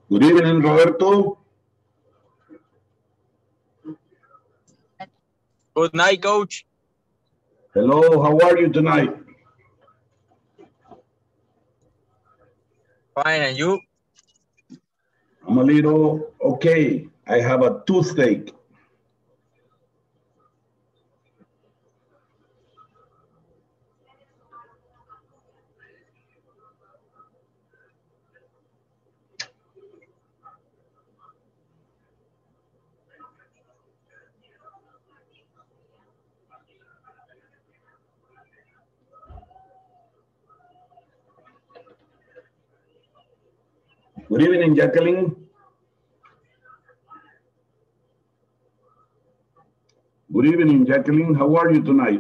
Good evening, Roberto. Good night, coach. Hello, how are you tonight? Fine, and you? I'm a little okay. I have a toothache. Good evening, Jacqueline. Good evening, Jacqueline. How are you tonight?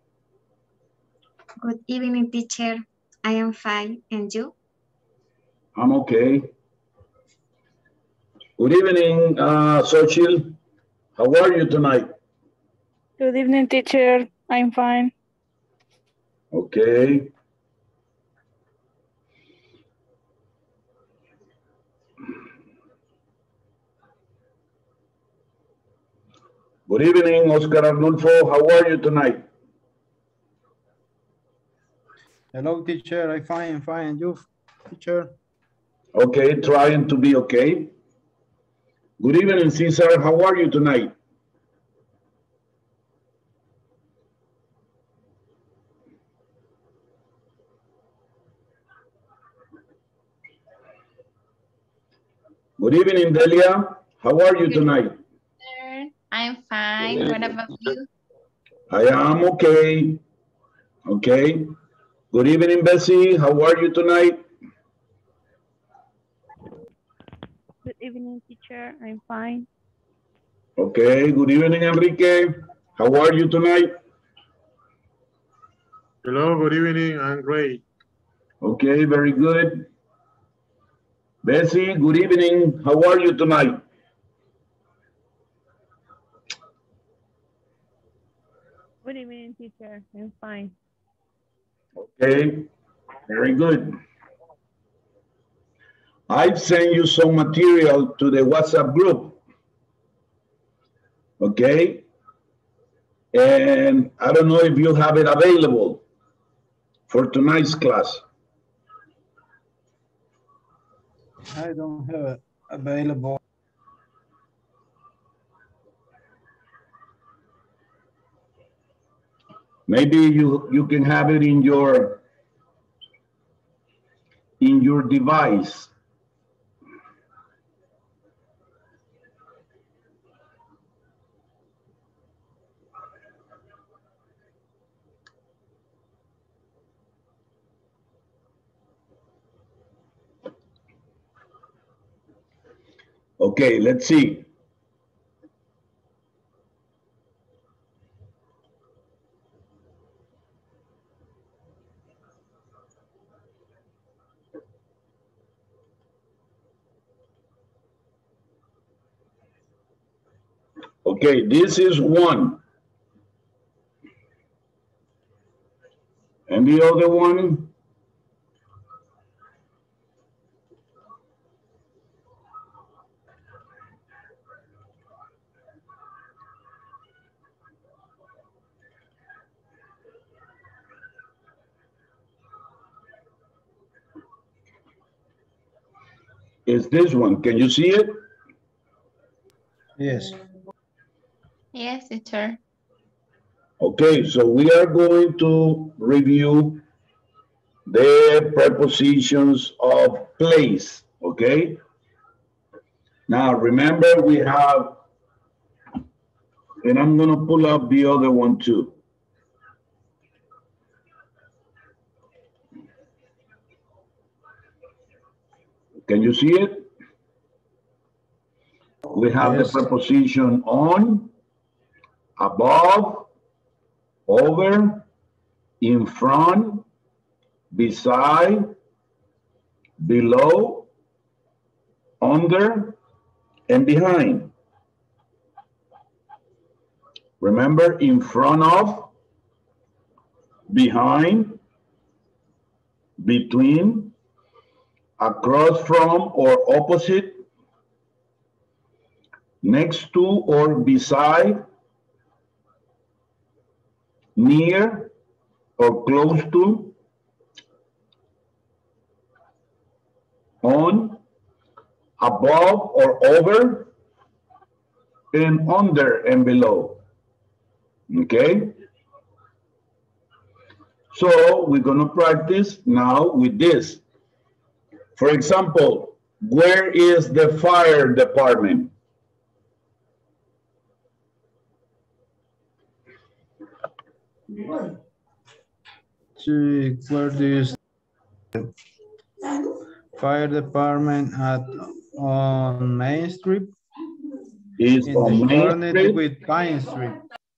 Good evening, teacher. I am fine. And you? I'm okay. Good evening, Xochitl. How are you tonight? Good evening, teacher. I'm fine. Okay. Good evening, Oscar Arnulfo. How are you tonight? Hello, teacher. I'm fine. And you, teacher? Okay, trying to be okay. Good evening, Cesar. How are you tonight? Good evening, Delia. How are you tonight? I'm fine. What about you? I am okay. Okay. Good evening, Bessie. How are you tonight? Good evening, teacher. I'm fine. Okay. Good evening, Enrique. How are you tonight? Hello, good evening. I'm great. Okay, very good. Bessie, good evening. How are you tonight? Good evening, teacher. I'm fine. Okay, very good. I've sent you some material to the WhatsApp group. Okay, and I don't know if you have it available for tonight's class. I don't have it available. Maybe you can have it in your device. Okay, let's see. Okay, this is one. And the other one, is this one. Can you see it? Yes. Yes, teacher. Okay, so we are going to review the prepositions of place, okay? Now, remember we have, and I'm gonna pull up the other one too. Can you see it? We have Yes. the preposition on, above, over, in front, beside, below, under, and behind. Remember, in front of, behind, between, across from or opposite, next to or beside, near or close to, on, above or over, and under and below. Okay? So we're going to practice now with this. For example, where is the fire department? Where do you see fire department on Main Street? Is In on the Main corner Street. with Pine Street.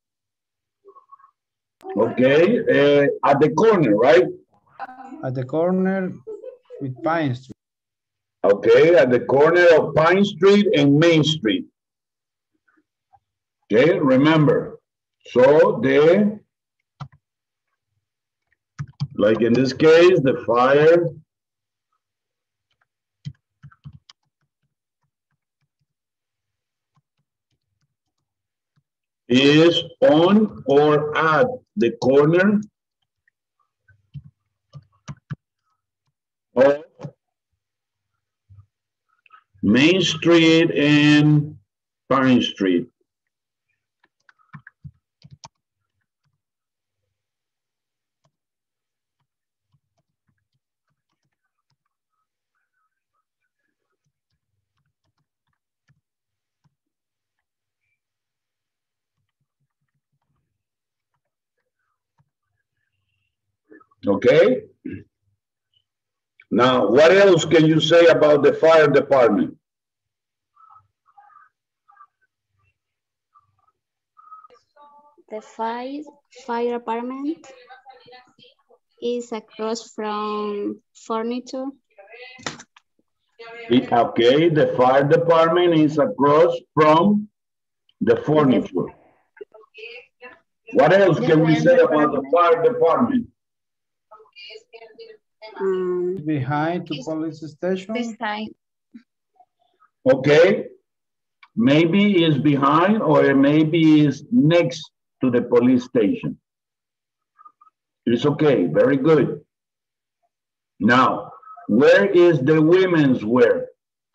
Okay, at the corner, right? At the corner with Pine Street. Okay, at the corner of Pine Street and Main Street. Okay, remember. So like in this case, the fire is on or at the corner of Main Street and Pine Street. Okay? Now, what else can you say about the fire department? The fire department is across from furniture. Okay, the fire department is across from the furniture. What else can we say about the fire department? Behind the police station. Beside. Okay, maybe is behind or maybe is next to the police station. It's okay, very good. Now, where is the women's wear?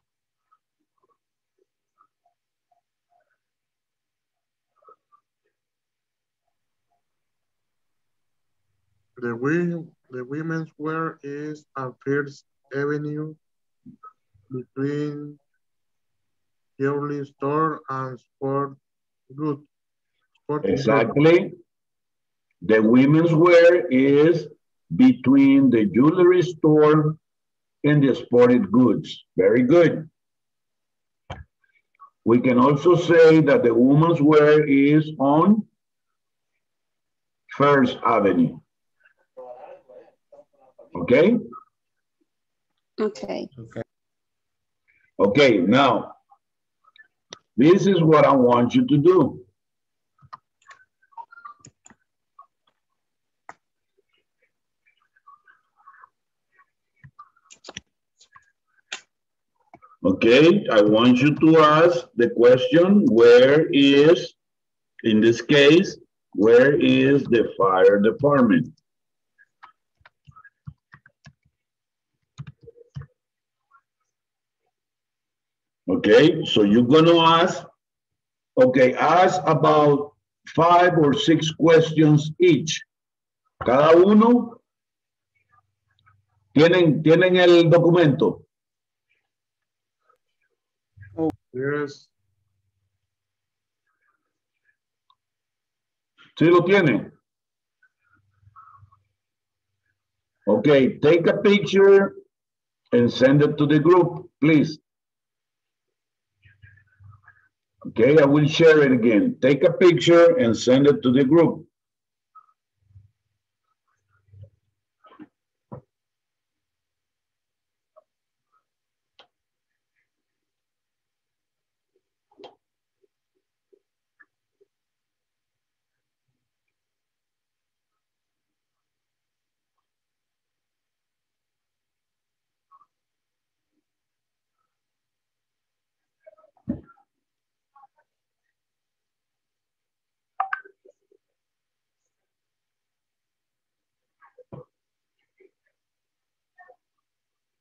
The women's wear is on First Avenue between jewelry store and sport goods. Exactly. The women's wear is between the jewelry store and the sported goods. Very good. We can also say that the women's wear is on First Avenue. Okay? Okay. Okay, now, this is what I want you to do. Okay, I want you to ask the question, where is, in this case, where is the fire department? Okay, so you're gonna ask, okay, ask about 5 or 6 questions each. Cada uno, ¿tienen el documento? Yes. ¿Sí lo tienen? Okay, take a picture and send it to the group, please. Okay, I will share it again. Take a picture and send it to the group.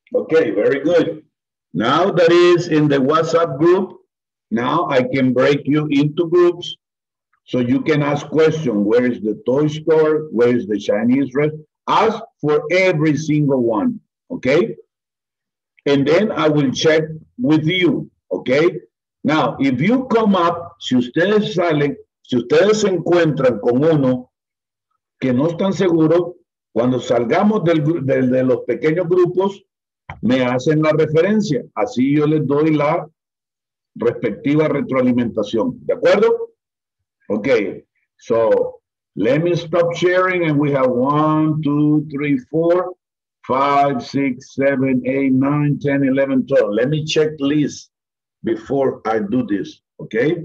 Okay, very good. Now that is in the WhatsApp group, now I can break you into groups so you can ask questions. Where is the toy store? Where is the Chinese restaurant? Ask for every single one, okay? And then I will check with you, okay? Now, if you come up, si ustedes salen, si ustedes se encuentran con uno que no están seguros, cuando salgamos de los pequeños grupos, me hacen la referencia. Así yo les doy la respectiva retroalimentación. ¿De acuerdo? Okay. So, let me stop sharing and we have 1, 2, 3, 4, 5, 6, 7, 8, 9, 10, 11, 12. Let me check list before I do this. Okay?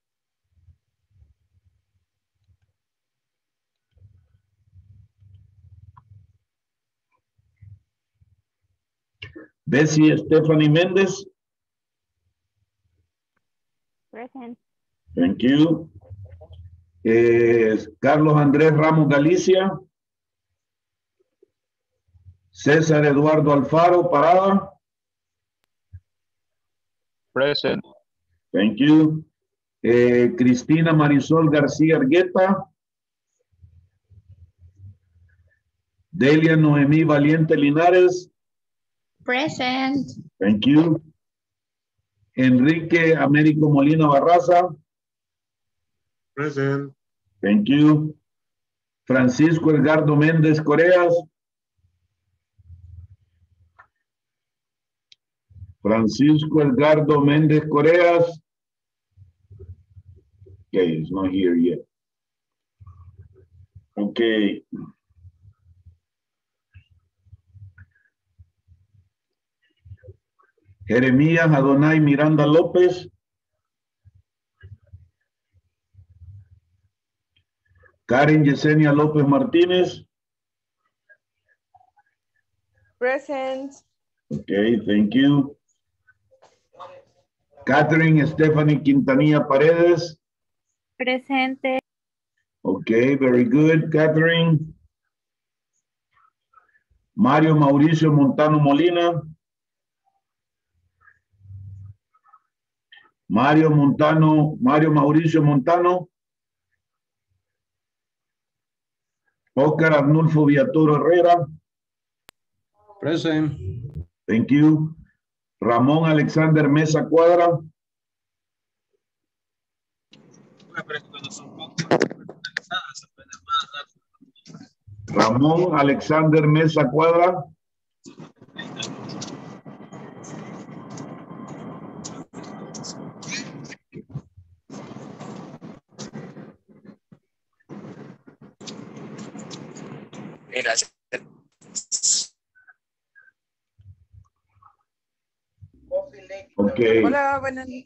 Bessie Stephanie Mendez. Present. Thank you. Carlos Andrés Ramos Galicia. César Eduardo Alfaro Parada. Present. Thank you. Cristina Marisol García Argueta. Delia Noemí Valiente Linares. Present. Thank you. Enrique Américo Molina Barraza. Present. Thank you. Francisco Edgardo Méndez Coreas. Francisco Edgardo Méndez Coreas. Okay, he's not here yet. Okay. Jeremías Adonai Miranda López. Karen Yesenia López Martínez. Present. Okay, thank you. Catherine Stephanie Quintanilla Paredes. Presente. Okay, very good, Catherine. Mario Mauricio Montano Molina. Mario Mauricio Montano. Oscar Arnulfo Villatoro Herrera. Present. Thank you. Ramón Alexander Mesa Cuadra. Ramón Alexander Mesa Cuadra. Okay. Hola,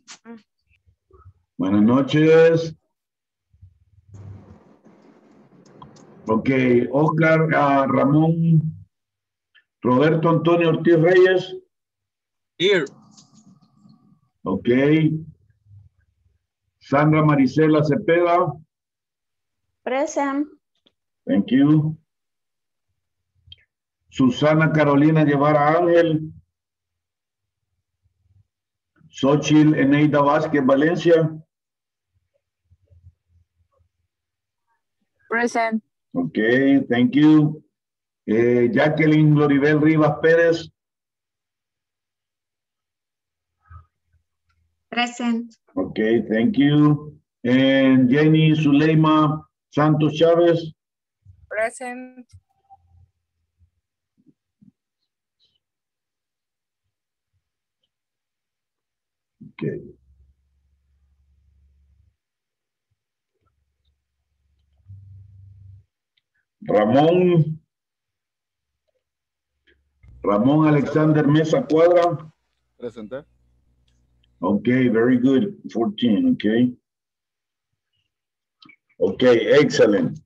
Buenas noches. Ok, Oscar Ramón Roberto Antonio Ortiz Reyes. Here. Ok. Sandra Marisela Cepeda. Present. Thank you. Susana Carolina Guevara Ángel. Xochitl Eneida Vázquez Valencia. Present. Okay, thank you. Jacqueline Loribel Rivas Pérez. Present. Okay, thank you. And Jenny Zuleima Santos Chávez. Present. Okay. Ramón Alexander Mesa Cuadra. Presente. Okay, very good. 14, okay. Okay, excellent.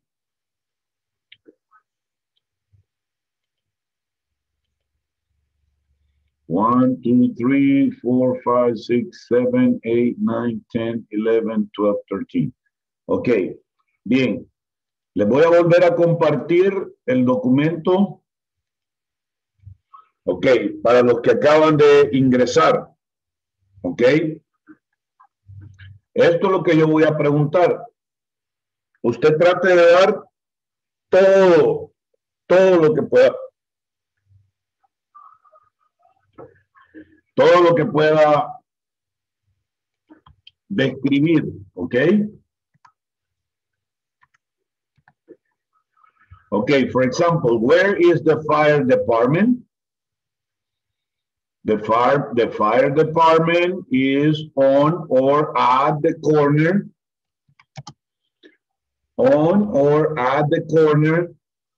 One, 2, 3, 4, 5, 6, 7, 8, 9, 10, 11, 12, 13. Ok, bien. Les voy a volver a compartir el documento Ok, para los que acaban de ingresar. Ok. Esto es lo que yo voy a preguntar. Usted trate de dar todo lo que pueda. Todo lo que pueda describir, ¿ok? Okay, for example, where is the fire department? The fire department is on or at the corner. On or at the corner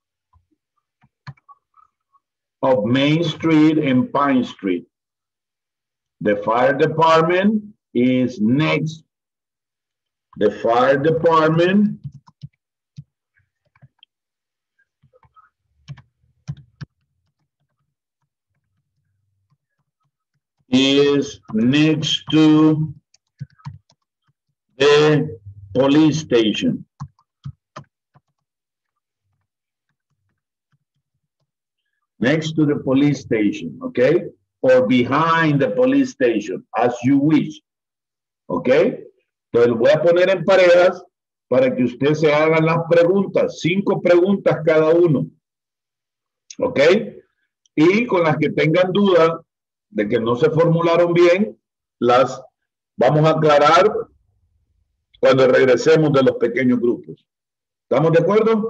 of Main Street and Pine Street. The fire department is next. The fire department is next to the police station. Next to the police station, okay? Or behind the police station, as you wish, okay? Entonces voy a poner en parejas para que usted se hagan las preguntas, 5 preguntas cada uno, ok? Y con las que tengan duda de que no se formularon bien, las vamos a aclarar cuando regresemos de los pequeños grupos. ¿Estamos de acuerdo?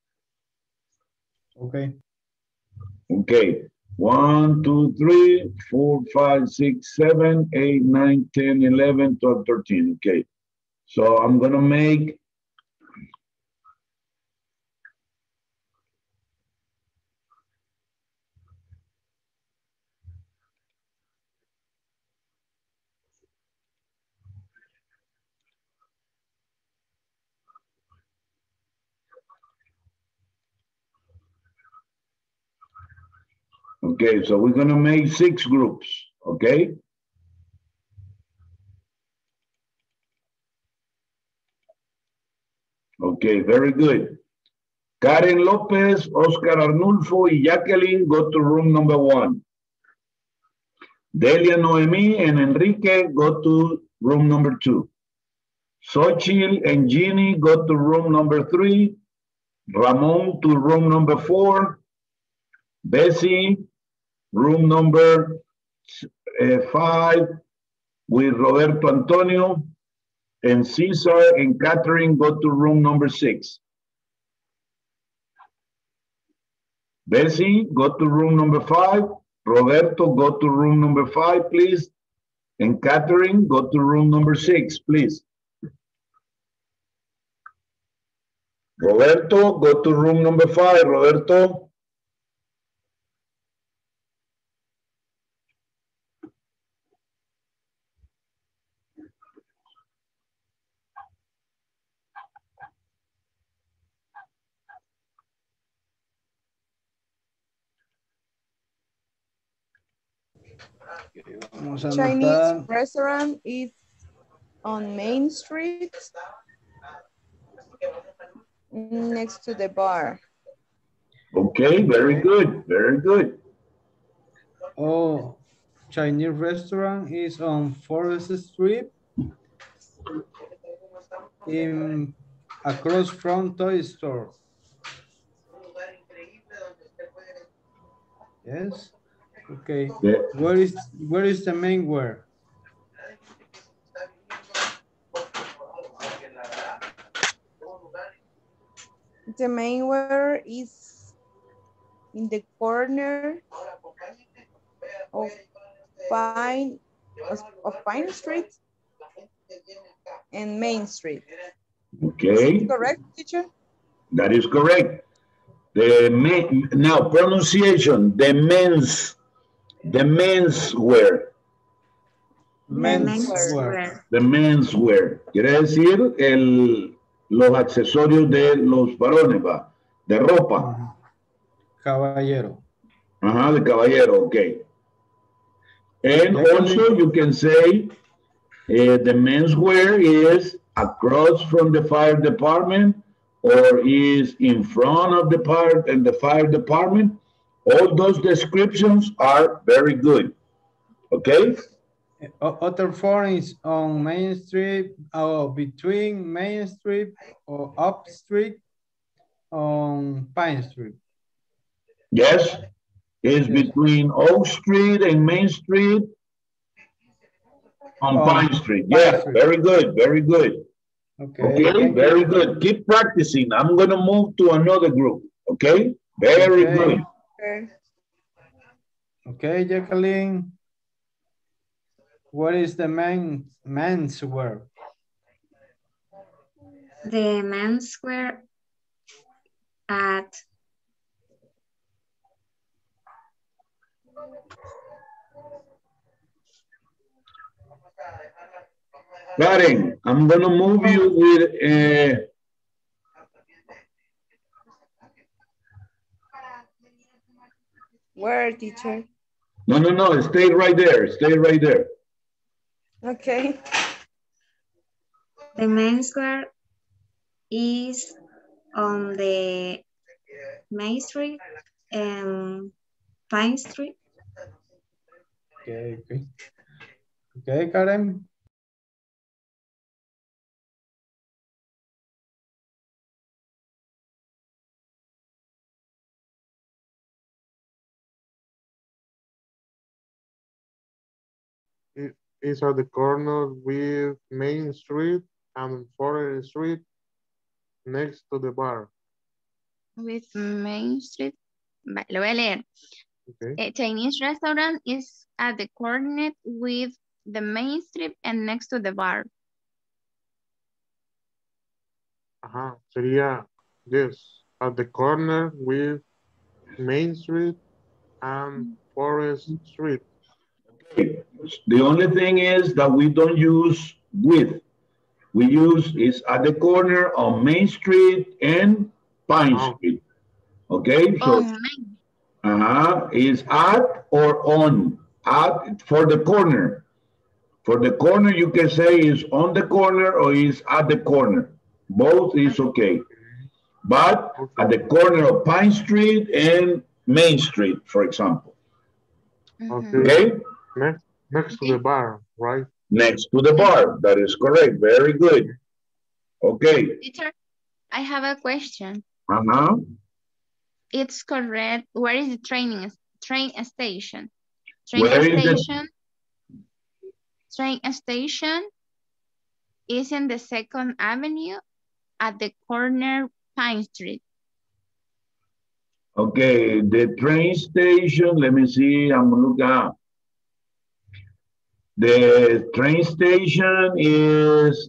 Ok. Ok. 1, 2, 3, 4, 5, 6, 7, 8, 9, 10, 11, 12, 13. Okay. So I'm going to make okay, so we're going to make 6 groups, okay? Okay, very good. Karen Lopez, Oscar Arnulfo, y Jacqueline go to room number 1. Delia Noemi and Enrique go to room number 2. Xochitl and Jeannie go to room number 3. Ramon to room number 4. Bessie, room number 5 with Roberto Antonio. And Cesar and Catherine go to room number 6. Bessie, go to room number 5. Roberto, go to room number 5, please. And Catherine, go to room number 6, please. Roberto, go to room number 5. Roberto. Vamos a Chinese anotar. restaurant is on Main Street next to the bar. Okay, very good, very good. Oh, Chinese restaurant is on Forest Street in across from Toy Store. Yes. Okay. Yeah. Where is the main where? The main where is in the corner of Pine Street and Main Street. Okay. Correct, teacher? That is correct. Now pronunciation, the menswear. Menswear. The menswear. Quiere decir los accesorios de los varones, va. De ropa. Caballero. Ajá, de caballero, okay. And also you can say the menswear is across from the fire department or is in front of the fire department All those descriptions are very good. Okay? Other form is on Main Street, or between Main Street or up street on Pine Street. Yes, it's Yes. between Oak Street and Main Street on Pine Street. Pine Yeah, Street. very good, very good. Okay, Okay, thank very you. good. Keep practicing. I'm gonna move to another group. Okay, very Okay. good. Okay. Okay, Jacqueline. What is the men's wear? The menswear at Karen, I'm gonna move you with Where, teacher? no, stay right there. Stay right there. Okay. the menswear is on the Main Street and Pine Street. Okay, okay. Okay, Karen. It is at the corner with Main Street and Forest Street next to the bar. With Main Street. Vale, lo voy a leer. Okay. A Chinese restaurant is at the corner with the Main Street and next to the bar. Ajá, sería, yes, at the corner with Main Street and Forest Street. The only thing is that we don't use with. We use is at the corner on Main Street and Pine Street. Okay, so is at or on. At for the corner. For the corner, you can say is on the corner or is at the corner. Both is okay. But at the corner of Pine Street and Main Street, for example. Okay? Next to the bar, right? Next to the bar. That is correct. Very good. Okay. Teacher, I have a question. Uh-huh. It's correct. Where is the train station? Train station is in the 2nd Avenue at the corner Pine Street. Okay, the train station, let me see, I'm looking up. The train station is,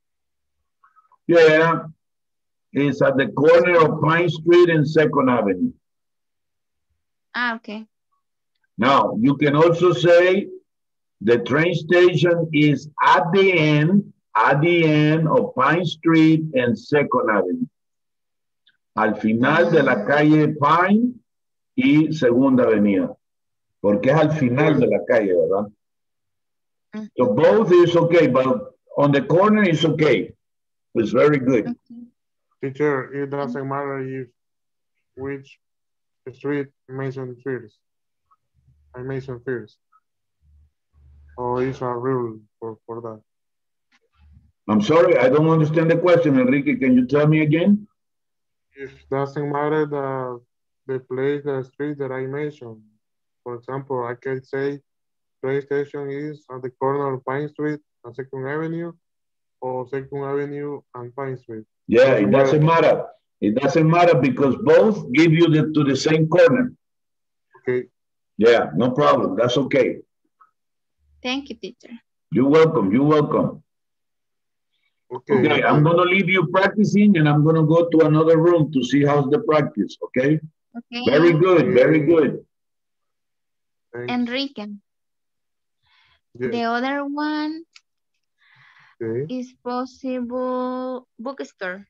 it's at the corner of Pine Street and 2nd Avenue. Ah, okay. Now, you can also say the train station is at the end of Pine Street and 2nd Avenue. Al final de la calle Pine y 2ª Avenida. Porque es al final de la calle, ¿verdad? So both is okay, but on the corner is okay. It's very good. Teacher, it doesn't matter if which street mentioned first. I mentioned first. Or is a rule for that? I'm sorry, I don't understand the question, Enrique. Can you tell me again? It doesn't matter the place, the street that I mentioned. For example, I can say train station is at the corner of Pine Street and 2nd Avenue, or 2nd Avenue and Pine Street. Yeah, it doesn't matter. It doesn't matter because both give you to the same corner. Okay. Yeah, no problem. That's okay. Thank you, teacher. You're welcome. You're welcome. Okay, I'm going to leave you practicing and I'm going to go to another room to see how's the practice, okay? Okay. Very good, very good. Thanks. Enrique. Yes. The other one Okay. is possible bookstore.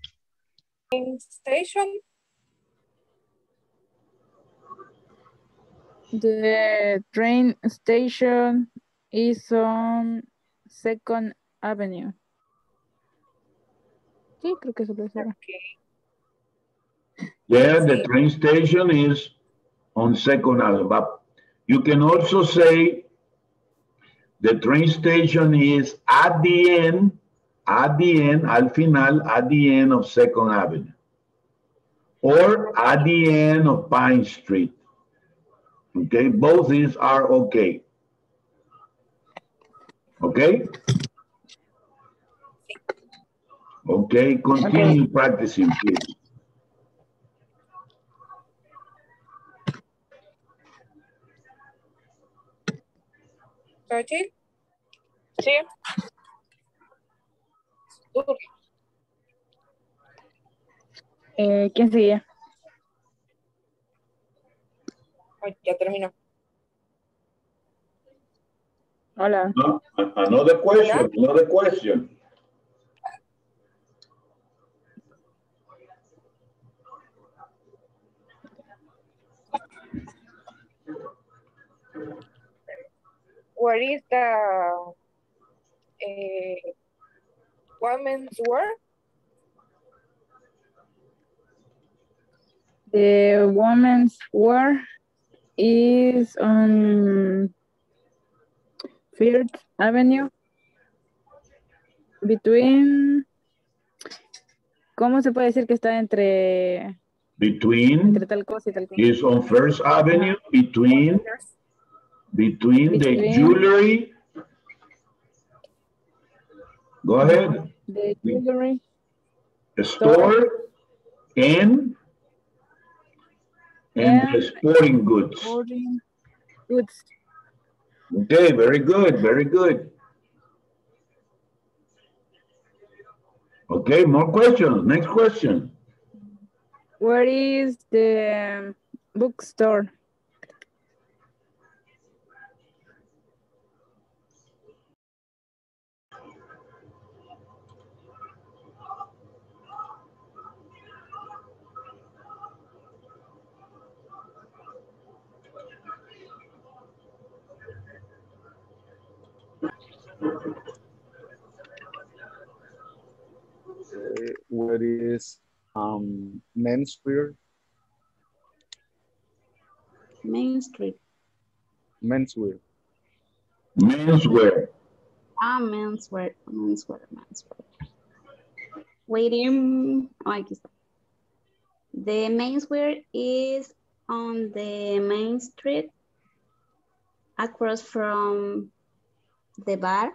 Station. The train station is on 2nd Avenue. Sí, creo que eso lo será. Yeah, the train station is on Second Avenue. But you can also say the train station is at the end, al final, at the end of Second Avenue. Or at the end of Pine Street. Okay, both these are okay. Okay? Okay, continue practicing, please. ¿Churchill? Sí. ¿Quién sigue? Ay, ya terminó. Hola. No, another question. Where is the women's wear? The women's wear is on Fifth Avenue. Between. ¿Cómo se puede decir que está entre tal cosa y tal cosa? Is on First Avenue, between the jewelry. Go ahead. The jewelry store and the sporting goods. Sporting goods. Okay, very good, very good. Okay, more questions. Next question. Where is the bookstore? Where is menswear? Main Street. Menswear. Menswear. Menswear. Waiting. Oh, aquí está. The menswear is on the main street across from the bar.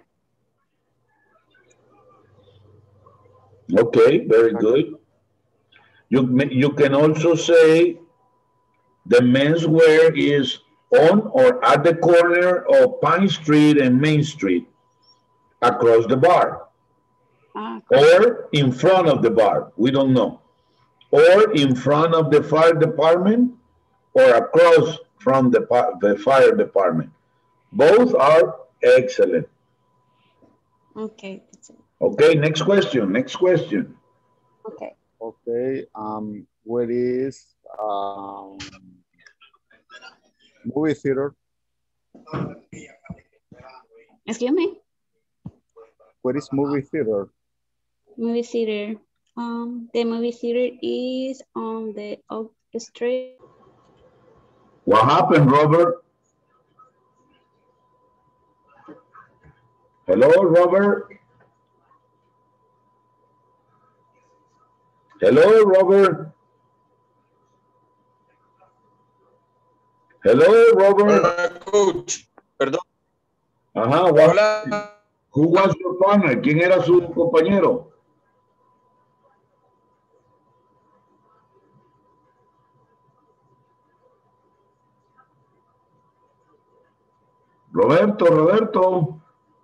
Okay, very good. You can also say the menswear is on or at the corner of Pine Street and Main Street, across the bar. Or in front of the bar, we don't know. Or in front of the fire department, or across from the fire department. Both are excellent. Okay. Okay, next question. Okay. Okay, where is movie theater? Excuse me? Where is movie theater? Movie theater. The movie theater is on the Oak Street. What happened, Robert? Hello, Robert? Hello, Robert? Hello, Robert? Hola, coach. Perdón. Ajá, Hola. Who was your partner? ¿Quién era su compañero? Roberto.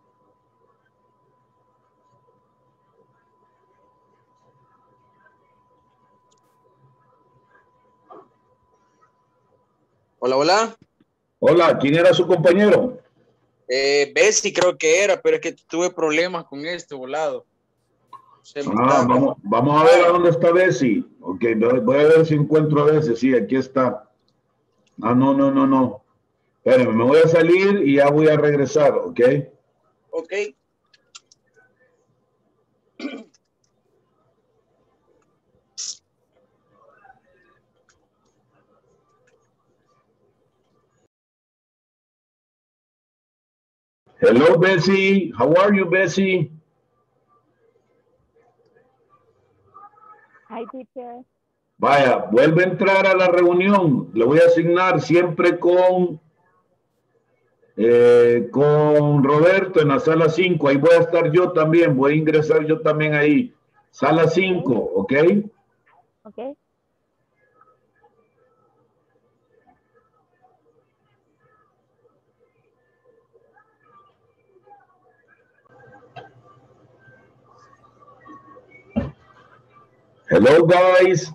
Hola. Hola, ¿quién era su compañero? Bessie creo que era, pero es que tuve problemas con este volado. Vamos a ver a dónde está Bessie. Ok, voy a ver si encuentro a Bessie. Sí, aquí está. No. Espérenme, me voy a salir y ya voy a regresar, ¿ok? Ok. Hello, Bessie. How are you, Bessie? Hi, teacher. Vaya, vuelve a entrar a la reunión. Le voy a asignar siempre con Roberto en la sala 5. Ahí voy a estar yo también. Voy a ingresar yo también ahí. Sala 5, ¿ok? Ok. Hello, guys.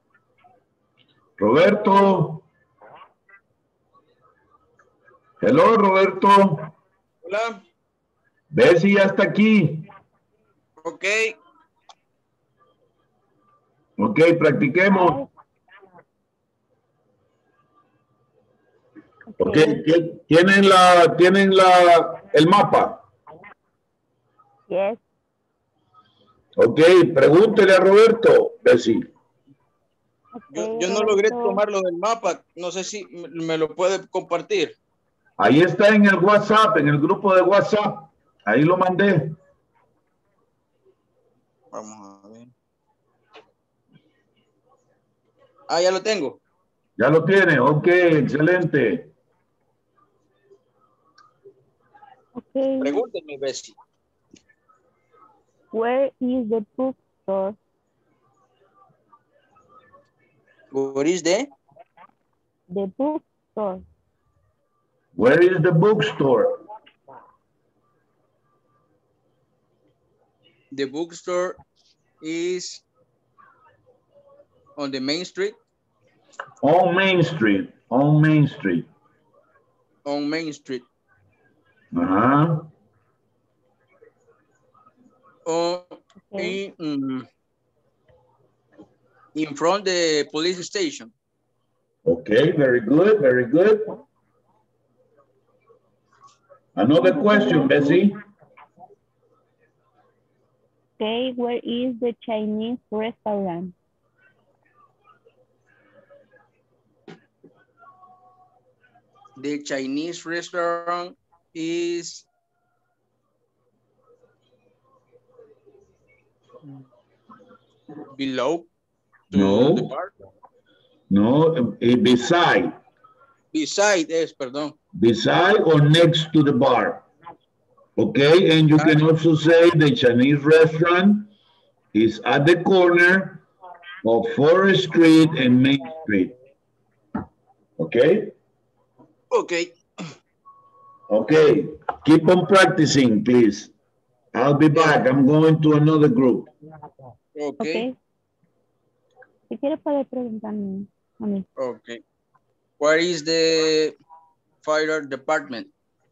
Roberto. Hello, Roberto. Hola. Bessie ya está aquí. Ok. Ok, practiquemos. Ok, ¿tienen el mapa? Yes. Ok, pregúntele a Roberto, Bessie. Yo no logré tomarlo del mapa. No sé si me lo puede compartir. Ahí está en el WhatsApp, en el grupo de WhatsApp. Ahí lo mandé. Vamos a ver. Ah, ya lo tengo. Ya lo tiene, ok, excelente. Okay. Pregúnteme, Bessie. Where is the bookstore? What is the? The bookstore. Where is the bookstore? The bookstore is on the main street. On Main Street, on Main Street. On Main Street. Ajá. In front the police station. Okay, very good, very good. Another question, Bessie. Okay, where is the Chinese restaurant? The Chinese restaurant is below the bar. No, beside. Beside, yes, perdón. Beside or next to the bar. Okay, and you can also say the Chinese restaurant is at the corner of Forest Street and Main Street. Okay? Okay. Okay, keep on practicing, please. I'll be back. I'm going to another group. Okay. Si quiere puede preguntarme a mí. Okay. Where is the fire department?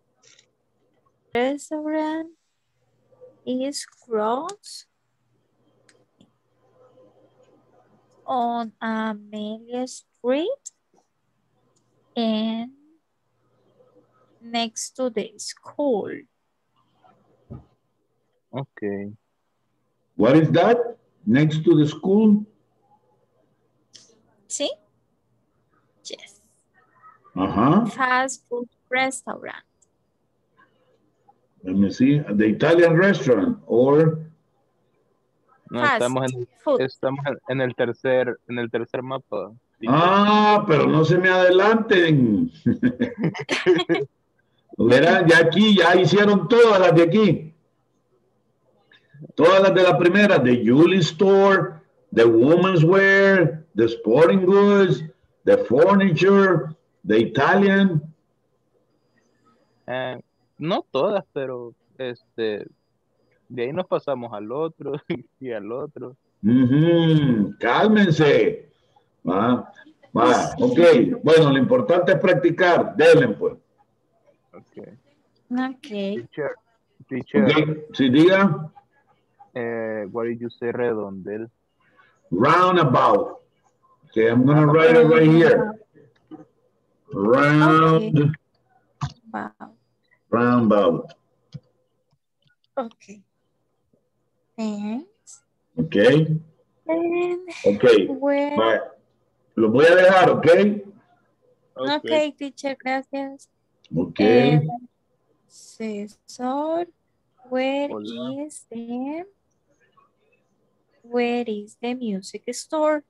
Restaurant is closed on Amelia Street and next to the school. Okay. What is that? Next to the school? See? Yes. Uh-huh. Fast food restaurant. Let me see. The Italian restaurant or... No, Fast estamos en el tercer mapa. Ah, pero no se me adelanten. Verán, ya aquí, ya hicieron todas las de aquí. Todas las de la primera, the Julie Store, the Women's Wear, the Sporting Goods, the Furniture, the Italian. No todas, pero de ahí nos pasamos al otro y al otro. Cálmense. Ok. Bueno, lo importante es practicar. Denle, pues. Okay. Okay. Teacher. Okay. Sí, diga. What did you say, redondel? Roundabout. Okay, I'm going to write it right here. Roundabout. Okay. Thanks. Okay. Okay. Where... Lo voy a dejar, ok. Okay, teacher, gracias. Okay. Cesar, where Hola. is the music store?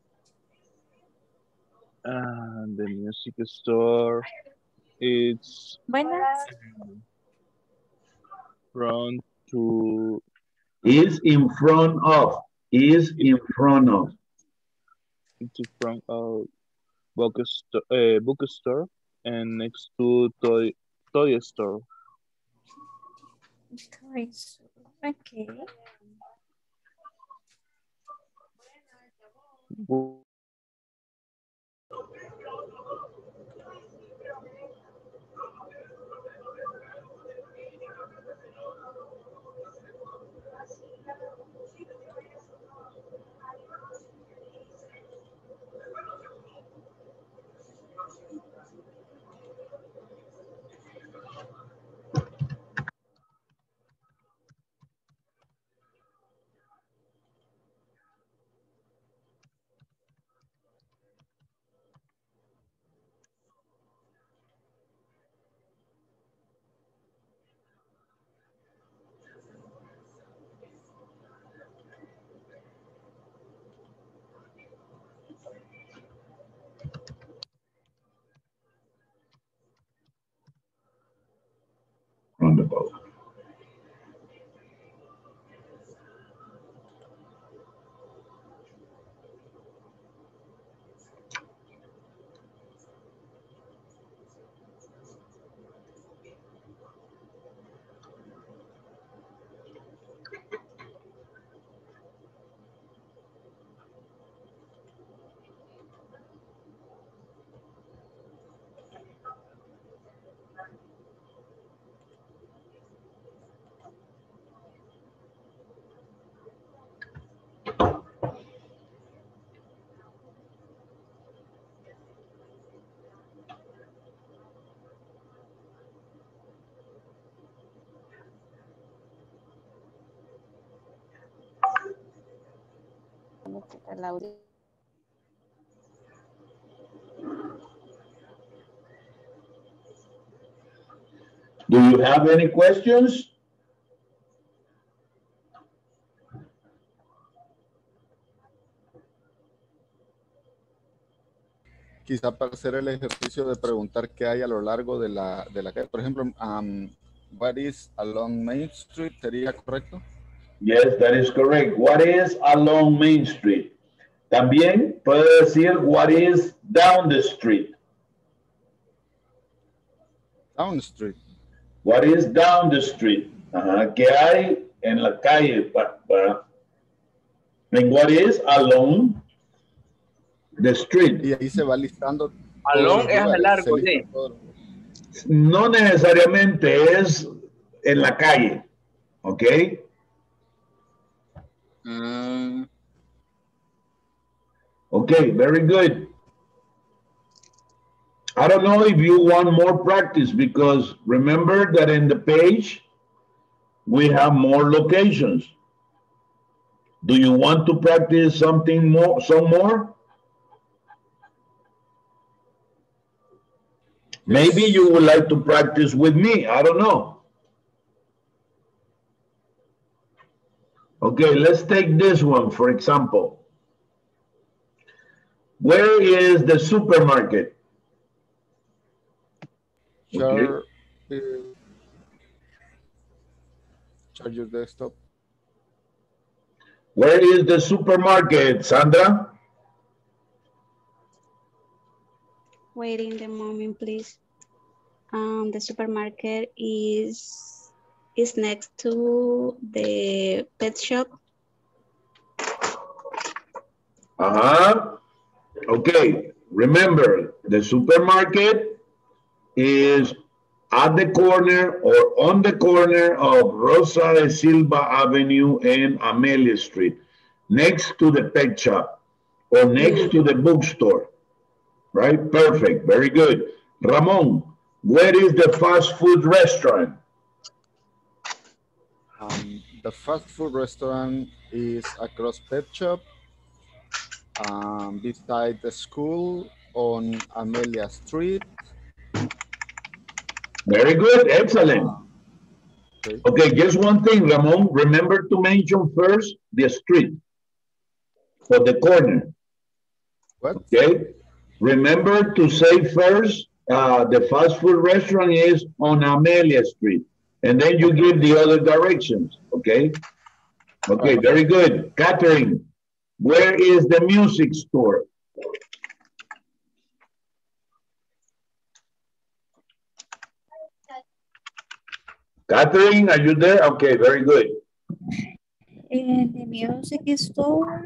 The music store. It's Buenas. front to. Is in front of. Is in front of. It's in front of bookstore and next to toy store. Okay. Roundabout. Do you have any questions? Quizá para hacer el ejercicio de preguntar qué hay a lo largo de la calle. Por ejemplo, what is along Main Street? ¿Sería correcto? Yes, that is correct. What is along Main Street? También puede decir what is down the street. Down the street. What is down the street? Ajá. ¿Qué hay en la calle? And what is along the street? Y ahí se va listando. Along es a largo de. No necesariamente es en la calle, ¿ok? Okay, very good. I don't know if you want more practice because remember that in the page we have more locations. Do you want to practice something more, some more? Maybe you would like to practice with me. I don't know. Okay, let's take this one, for example. Where is the supermarket? Share, share your desktop. Where is the supermarket, Sandra? Waiting the moment, please. The supermarket is next to the pet shop. Okay, remember the supermarket is at the corner or on the corner of Rosa de Silva Avenue and Amelia Street, next to the pet shop or next to the bookstore, right? Perfect, very good. Ramon, where is the fast food restaurant? The fast food restaurant is across pet shop, beside the school on Amelia Street. Very good, excellent. Okay, just one thing, Ramon. Remember to mention first the street or the corner. What? Okay. Remember to say first the fast food restaurant is on Amelia Street, and then you give the other directions. Okay. Okay, very good. Catherine, where is the music store? Catherine, are you there? Okay, very good. And the music store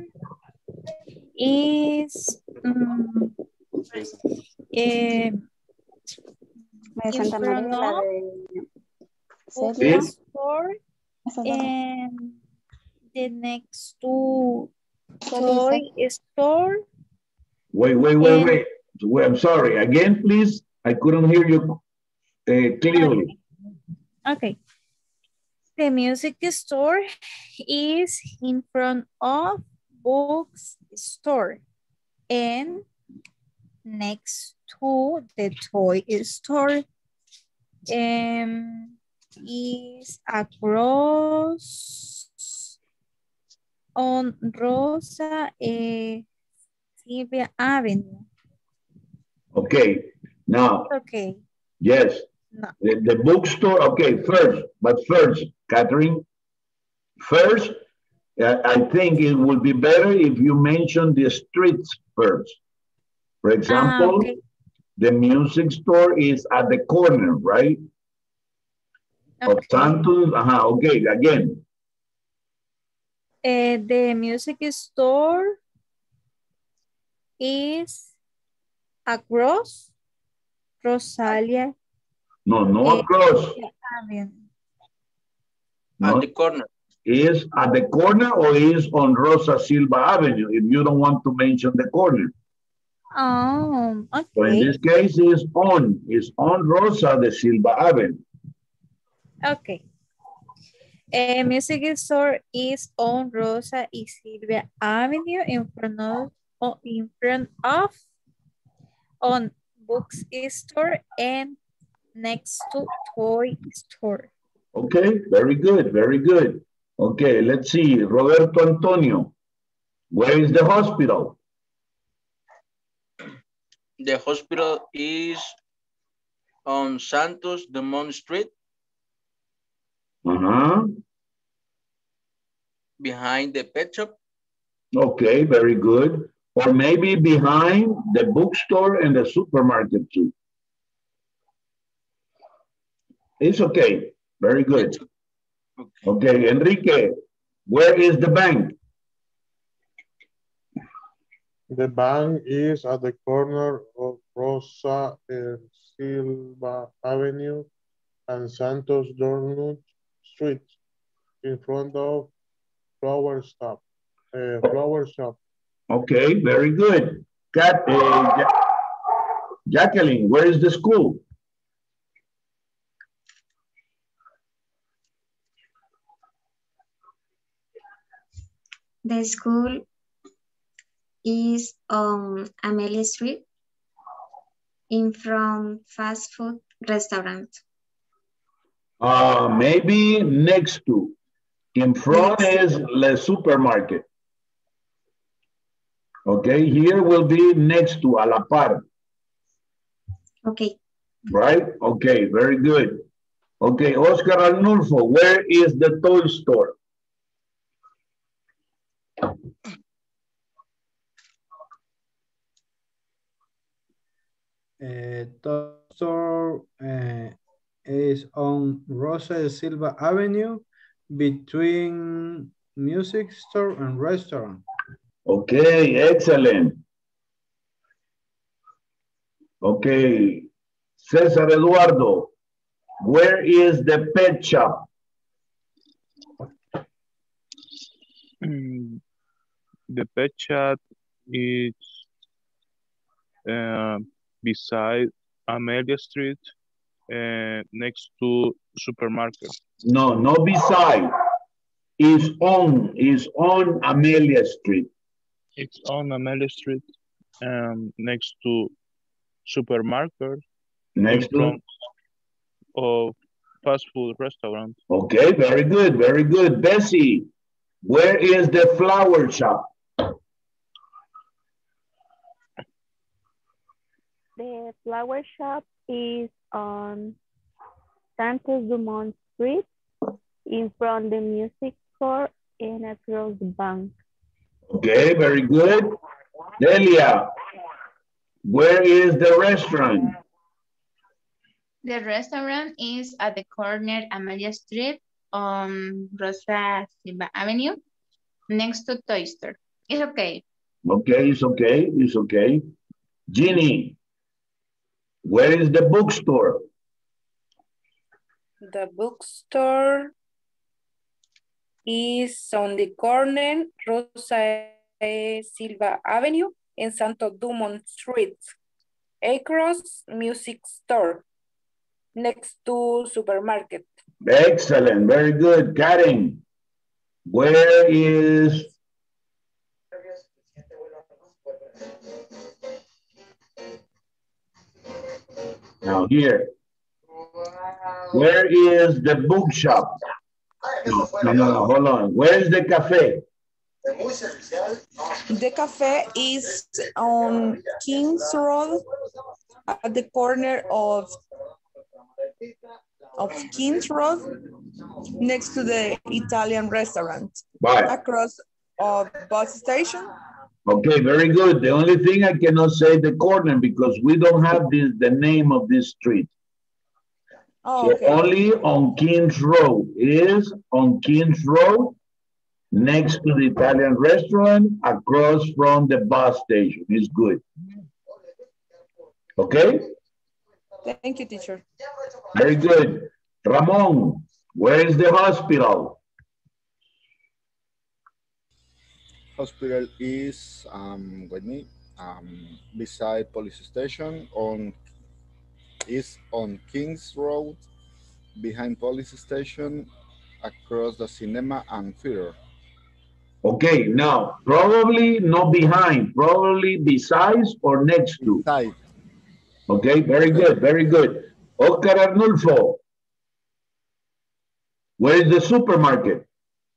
is La de Santa María, la de Celia Sí. store, Esa es and the next to Celia. toy store. Wait. I'm sorry. Again, please. I couldn't hear you clearly. Okay. The music store is in front of books store and next to the toy store is across on Rosa Silvia Avenue. Okay. Now, Okay. yes. No. The bookstore, okay, first, Catherine, first, I think it would be better if you mention the streets first. For example, Okay. the music store is at the corner, right? Of Santos, okay, again. The music store is across Rosalia. No, across. Avenue. No, At the corner. is at the corner or is on Rosa Silva Avenue, if you don't want to mention the corner. Oh, okay. So in this case, it's on Rosa de Silva Avenue. Okay. Music store is on Rosa y Silvia Avenue in front of on books store and next to toy store. Okay, very good, very good. Okay, let's see, Roberto Antonio, where is the hospital? The hospital is on Santos Dumont Street. Behind the pet shop. Okay, very good. Or maybe behind the bookstore and the supermarket too. It's okay, very good. Okay, Enrique, where is the bank? The bank is at the corner of Rosa and Silva Avenue and Santos Dumont Street in front of flower shop. Okay, very good. Jacqueline, where is the school? The school is on Amelia Street in front fast food restaurant. Maybe next to. In front is the supermarket. Okay, here will be next to, a la par. Okay. Right? Okay, very good. Okay, Oscar Arnulfo, where is the toy store? Toy store is on Rosa de Silva Avenue between music store and restaurant. Okay, excellent. Okay, Cesar Eduardo, where is the pet shop? The pet shop is beside Amelia Street next to supermarket. No, not beside. Is on Amelia Street. It's on Amelia Street next to supermarket. Next to? of fast food restaurant. Okay, very good, very good. Bessie, where is the flower shop? The flower shop is on Santos Dumont Street, in front of the music store and across the bank. Okay, very good. Delia, where is the restaurant? The restaurant is at the corner Amelia Street on Rosa Silva Avenue, next to Toy Store. It's okay. Okay, it's okay, it's okay. Ginny, where is the bookstore? The bookstore is on the corner Rosa Silva Avenue in Santo Dumont Street, across music store, next to supermarket. Excellent, very good. Karen, where is... Now here, where is the bookshop? No, hold on. Where is the cafe? The cafe is on Kings Road at the corner of Kings Road next to the Italian restaurant. Right. Across of bus station. Okay, very good. The only thing I cannot say the corner because we don't have the name of this street. Oh, so okay. Only on Kings Road is on Kings Road next to the Italian restaurant across from the bus station. It's good. Okay? Thank you, teacher. Very good. Ramon, where is the hospital? Hospital is beside police station is on Kings Road, behind police station, across the cinema and theater. Okay, now probably not behind, probably besides or next to. Beside. Okay, very good, very good. Oscar Arnulfo, where is the supermarket?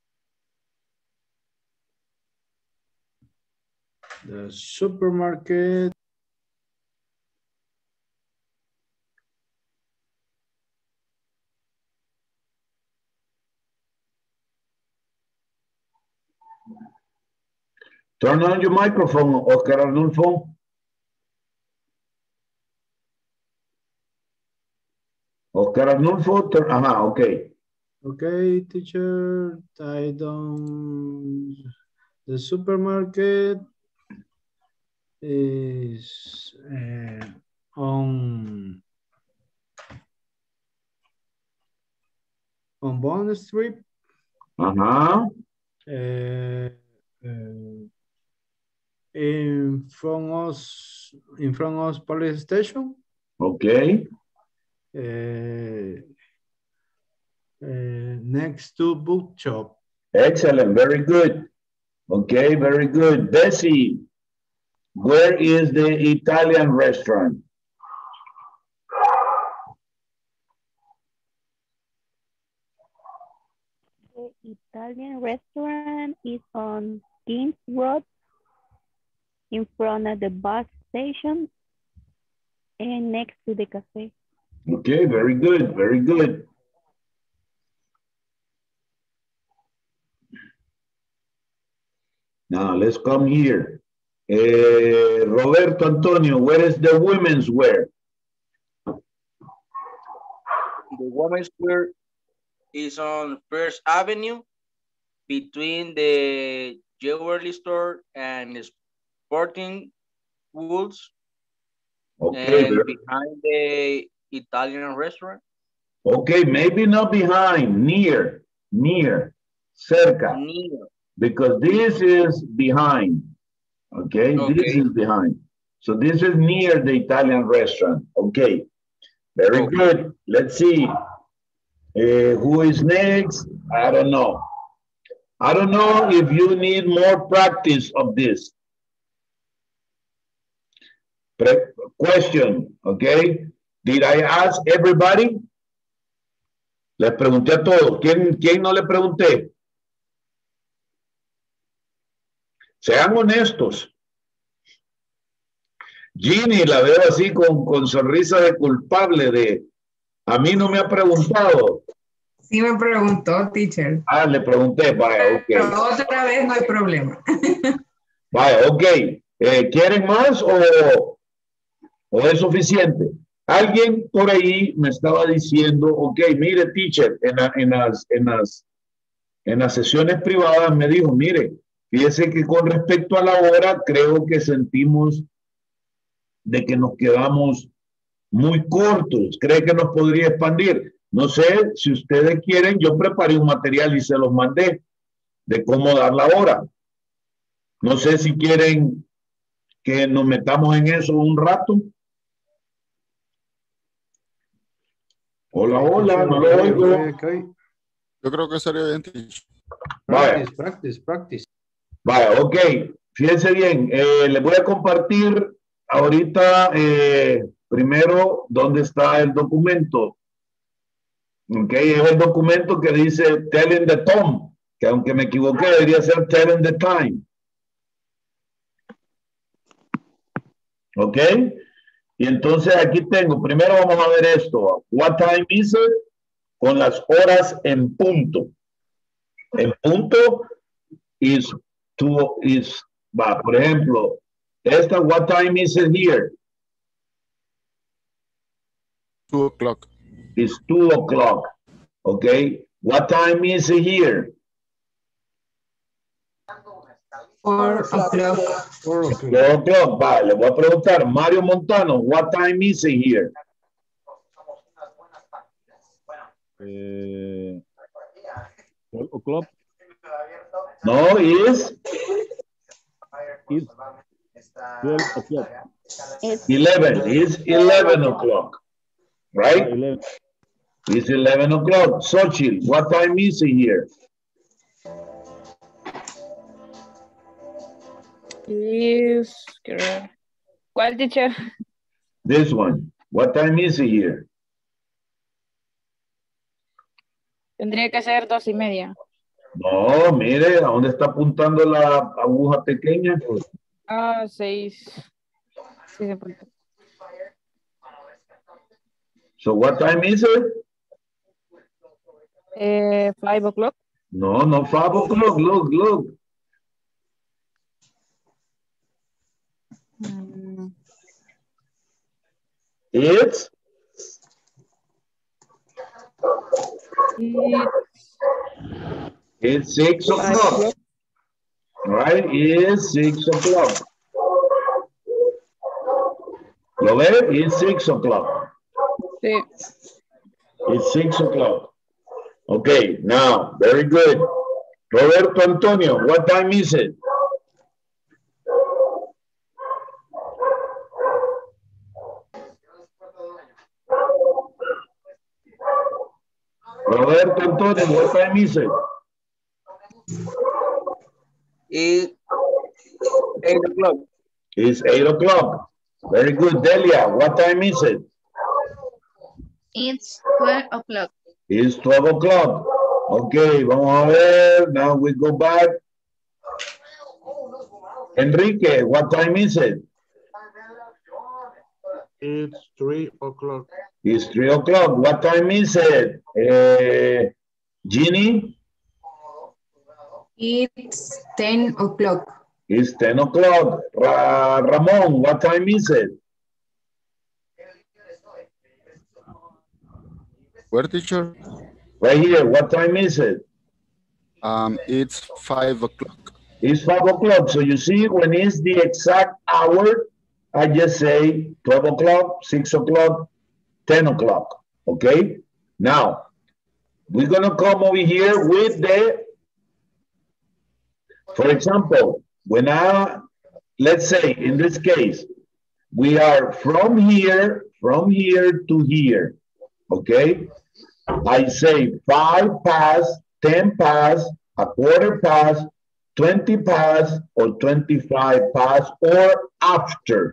The supermarket. Turn on your microphone, Oscar Arnulfo. Oscar Arnulfo, okay. Okay, teacher, I don't... The supermarket is on Bond Street. In front of police station. Okay. Next to bookshop. Excellent, very good. Okay, very good. Bessie, where is the Italian restaurant? The Italian restaurant is on Kings Road, in front of the bus station and next to the cafe. Okay, very good, very good. Now let's come here. Roberto Antonio, where is the women's wear? The women's wear is on First Avenue between the jewelry store and the Sporting Woods. Okay. And behind the Italian restaurant. Okay, maybe not behind, near, cerca. Near. Because this is behind, okay? This is behind. So this is near the Italian restaurant, okay? Very good. Let's see. Who is next? I don't know. I don't know if you need more practice of this. Question, okay? Did I ask everybody? Les pregunté a todos. ¿Quién no le pregunté? Sean honestos. Ginny, la veo así con sonrisa de culpable de... A mí no me ha preguntado. Sí me preguntó, teacher. Ah, le pregunté, vaya, ok. Pero otra vez no hay problema. Vaya, ok. ¿Quieren más o es suficiente? Alguien por ahí me estaba diciendo, ok, mire, teacher, en las sesiones privadas me dijo, mire, fíjese que con respecto a la hora, creo que sentimos de que nos quedamos muy cortos. ¿Cree que nos podría expandir? No sé, si ustedes quieren, yo preparé un material y se los mandé de cómo dar la hora. No sé si quieren que nos metamos en eso un rato. Hola, hola, no lo oigo. Yo creo que sería bien. Practice. Vaya, ok. Fíjense bien, les voy a compartir ahorita primero dónde está el documento. Ok, es el documento que dice Telling the Tom, que aunque me equivoqué debería ser Telling the Time. Ok, y entonces aquí tengo, primero vamos a ver esto. What time is it? Con las horas en punto. En punto por ejemplo, esta, what time is it here? 2 o'clock. It's 2 o'clock. Okay. What time is it here? 4 o'clock. 4 o'clock. 4 o'clock. Vale, voy a preguntar, Mario Montano, what time is it here? 12 o'clock. No, it's 12 o'clock. 11. It's 11 o'clock. Right? 11. It's 11 o'clock. Xochitl, what time is it here? ¿Cuál, teacher? This one. What time is it here? Tendría que ser 2:30. No, mire, ¿a dónde está apuntando la aguja pequeña? 6. Sí, se apunta. So what time is it? 5 o'clock. No, 5 o'clock. Look. It's 6 o'clock. Right? It's 6 o'clock. ¿Lo ve? It's 6 o'clock. Sí. It's 6 o'clock. Okay, now, very good. Roberto Antonio, what time is it? Roberto Antonio, what time is it? It's 8 o'clock. It's 8 o'clock. Very good. Delia, what time is it? It's 12 o'clock. It's 12 o'clock. Okay, vamos a ver. Now we go back. Enrique, what time is it? It's 3 o'clock. It's 3 o'clock. What time is it? Ginny? It's 10 o'clock. It's 10 o'clock. Ramon, what time is it? Where, teacher? Right here. What time is it? It's 5 o'clock. It's 5 o'clock. So you see, when it's the exact hour, I just say 12 o'clock, 6 o'clock, 10 o'clock. Okay? Now, we're going to come over here with the, for example, let's say in this case, we are from here to here. Okay? I say 5 past, 10 past, a quarter past, 20 past, or 25 past, or after.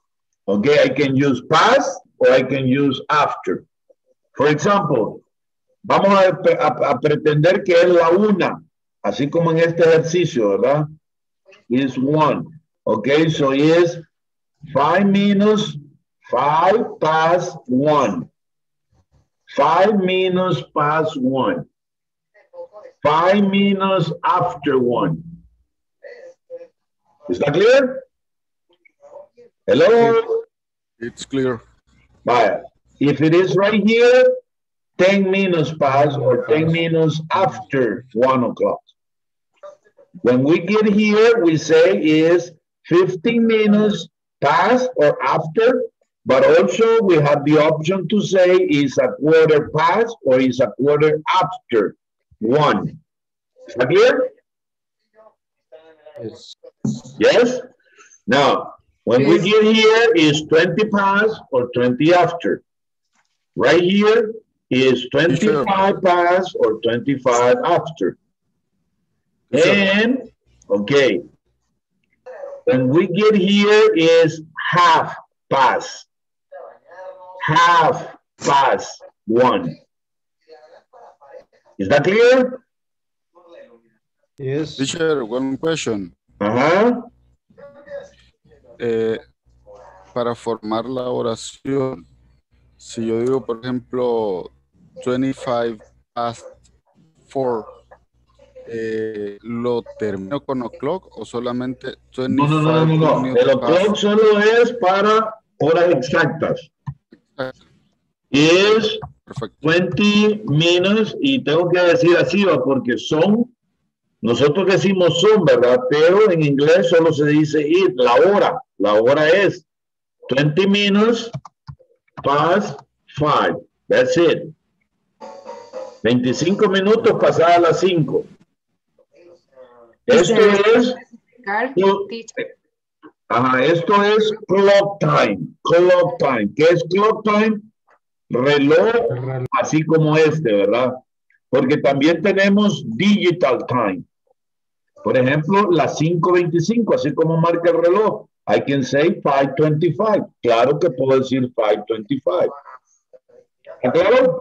Okay, I can use past or I can use after. For example, Vamos a pretender que es la 1, así como en este ejercicio, ¿verdad? Is 1. Okay, so is 5 minus 5 past 1. 5 minus past 1. 5 minus after 1. Is that clear? Hello? It's clear. Right. If it is right here, 10 minutes past or 10 minutes after 1 o'clock. When we get here, we say is 15 minutes past or after, but also we have the option to say is a quarter past or is a quarter after 1. Is that clear? Yes. Yes? Now, when we get here is 20 past or 20 after. Right here is 25 past or 25 after. And, okay, when we get here is half past. Half past 1. Is that clear? Yes. Teacher, one question. Para formar la oración, si yo digo, por ejemplo, 25 past 4, ¿lo termino con o'clock o solamente 25 No. El o'clock solo es para horas exactas. Es 20 minutes, y tengo que decir así, porque son, nosotros decimos son, ¿verdad? Pero en inglés solo se dice it, la hora. La hora es 20 minutes past 5. That's it. 25 minutos pasadas las 5. Esto es esto es clock time. Clock time. ¿Qué es clock time? Reloj, así como este, ¿verdad? Porque también tenemos digital time. Por ejemplo, las 5:25, así como marca el reloj. I can say 5:25. Claro que puedo decir 5:25. ¿Está claro?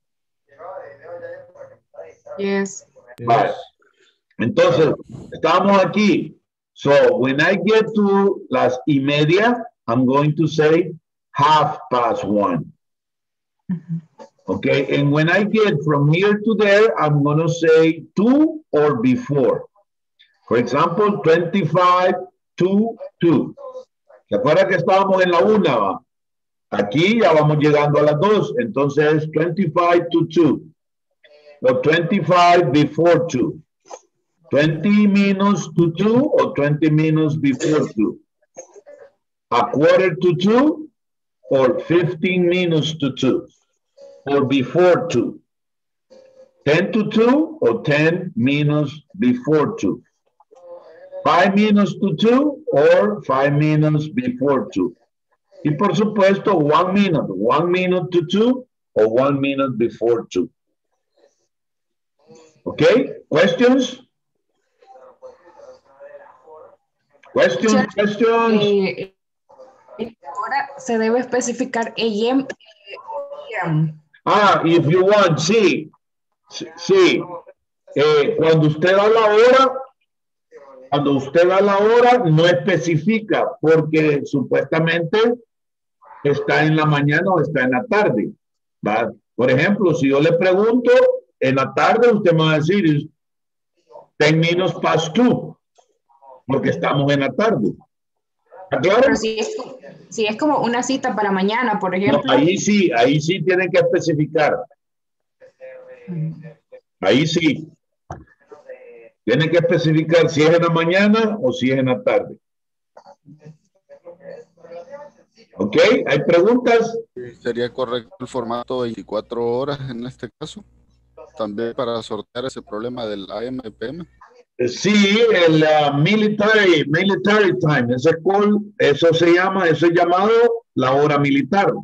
Yes. Vale. Entonces, estamos aquí. So, when I get to las 1:30, I'm going to say 1:30. Okay, and when I get from here to there, I'm going to say 2 or before. For example, 25 to 2. ¿Se acuerdan que estábamos en la 1? Aquí ya vamos llegando a las 2. Entonces, 25 to 2. O 25 before 2. 20 minutes to 2 or 20 minutes before 2. A quarter to 2 or 15 minutes to 2. Or before 2. 10 to 2 or 10 minutes before 2. 5 minutes to 2 or 5 minutes before 2. Y por supuesto, 1 minute. 1 minute to 2 or 1 minute before 2. Okay, questions? Questions? Ahora se debe especificar AM. If you want, sí. Cuando usted da la hora, no especifica, porque supuestamente está en la mañana o está en la tarde. ¿Va? Por ejemplo, si yo le pregunto, en la tarde usted me va a decir 10 minutes past 2, porque estamos en la tarde. ¿Está claro? Pero si es como una cita para mañana, por ejemplo. No, ahí sí tienen que especificar. Ahí sí. Tienen que especificar si es en la mañana o si es en la tarde. ¿Ok? ¿Hay preguntas? ¿Sería correcto el formato 24 horas en este caso? También para sortear ese problema del AM y PM. Sí, el military time, eso es llamado la hora militar.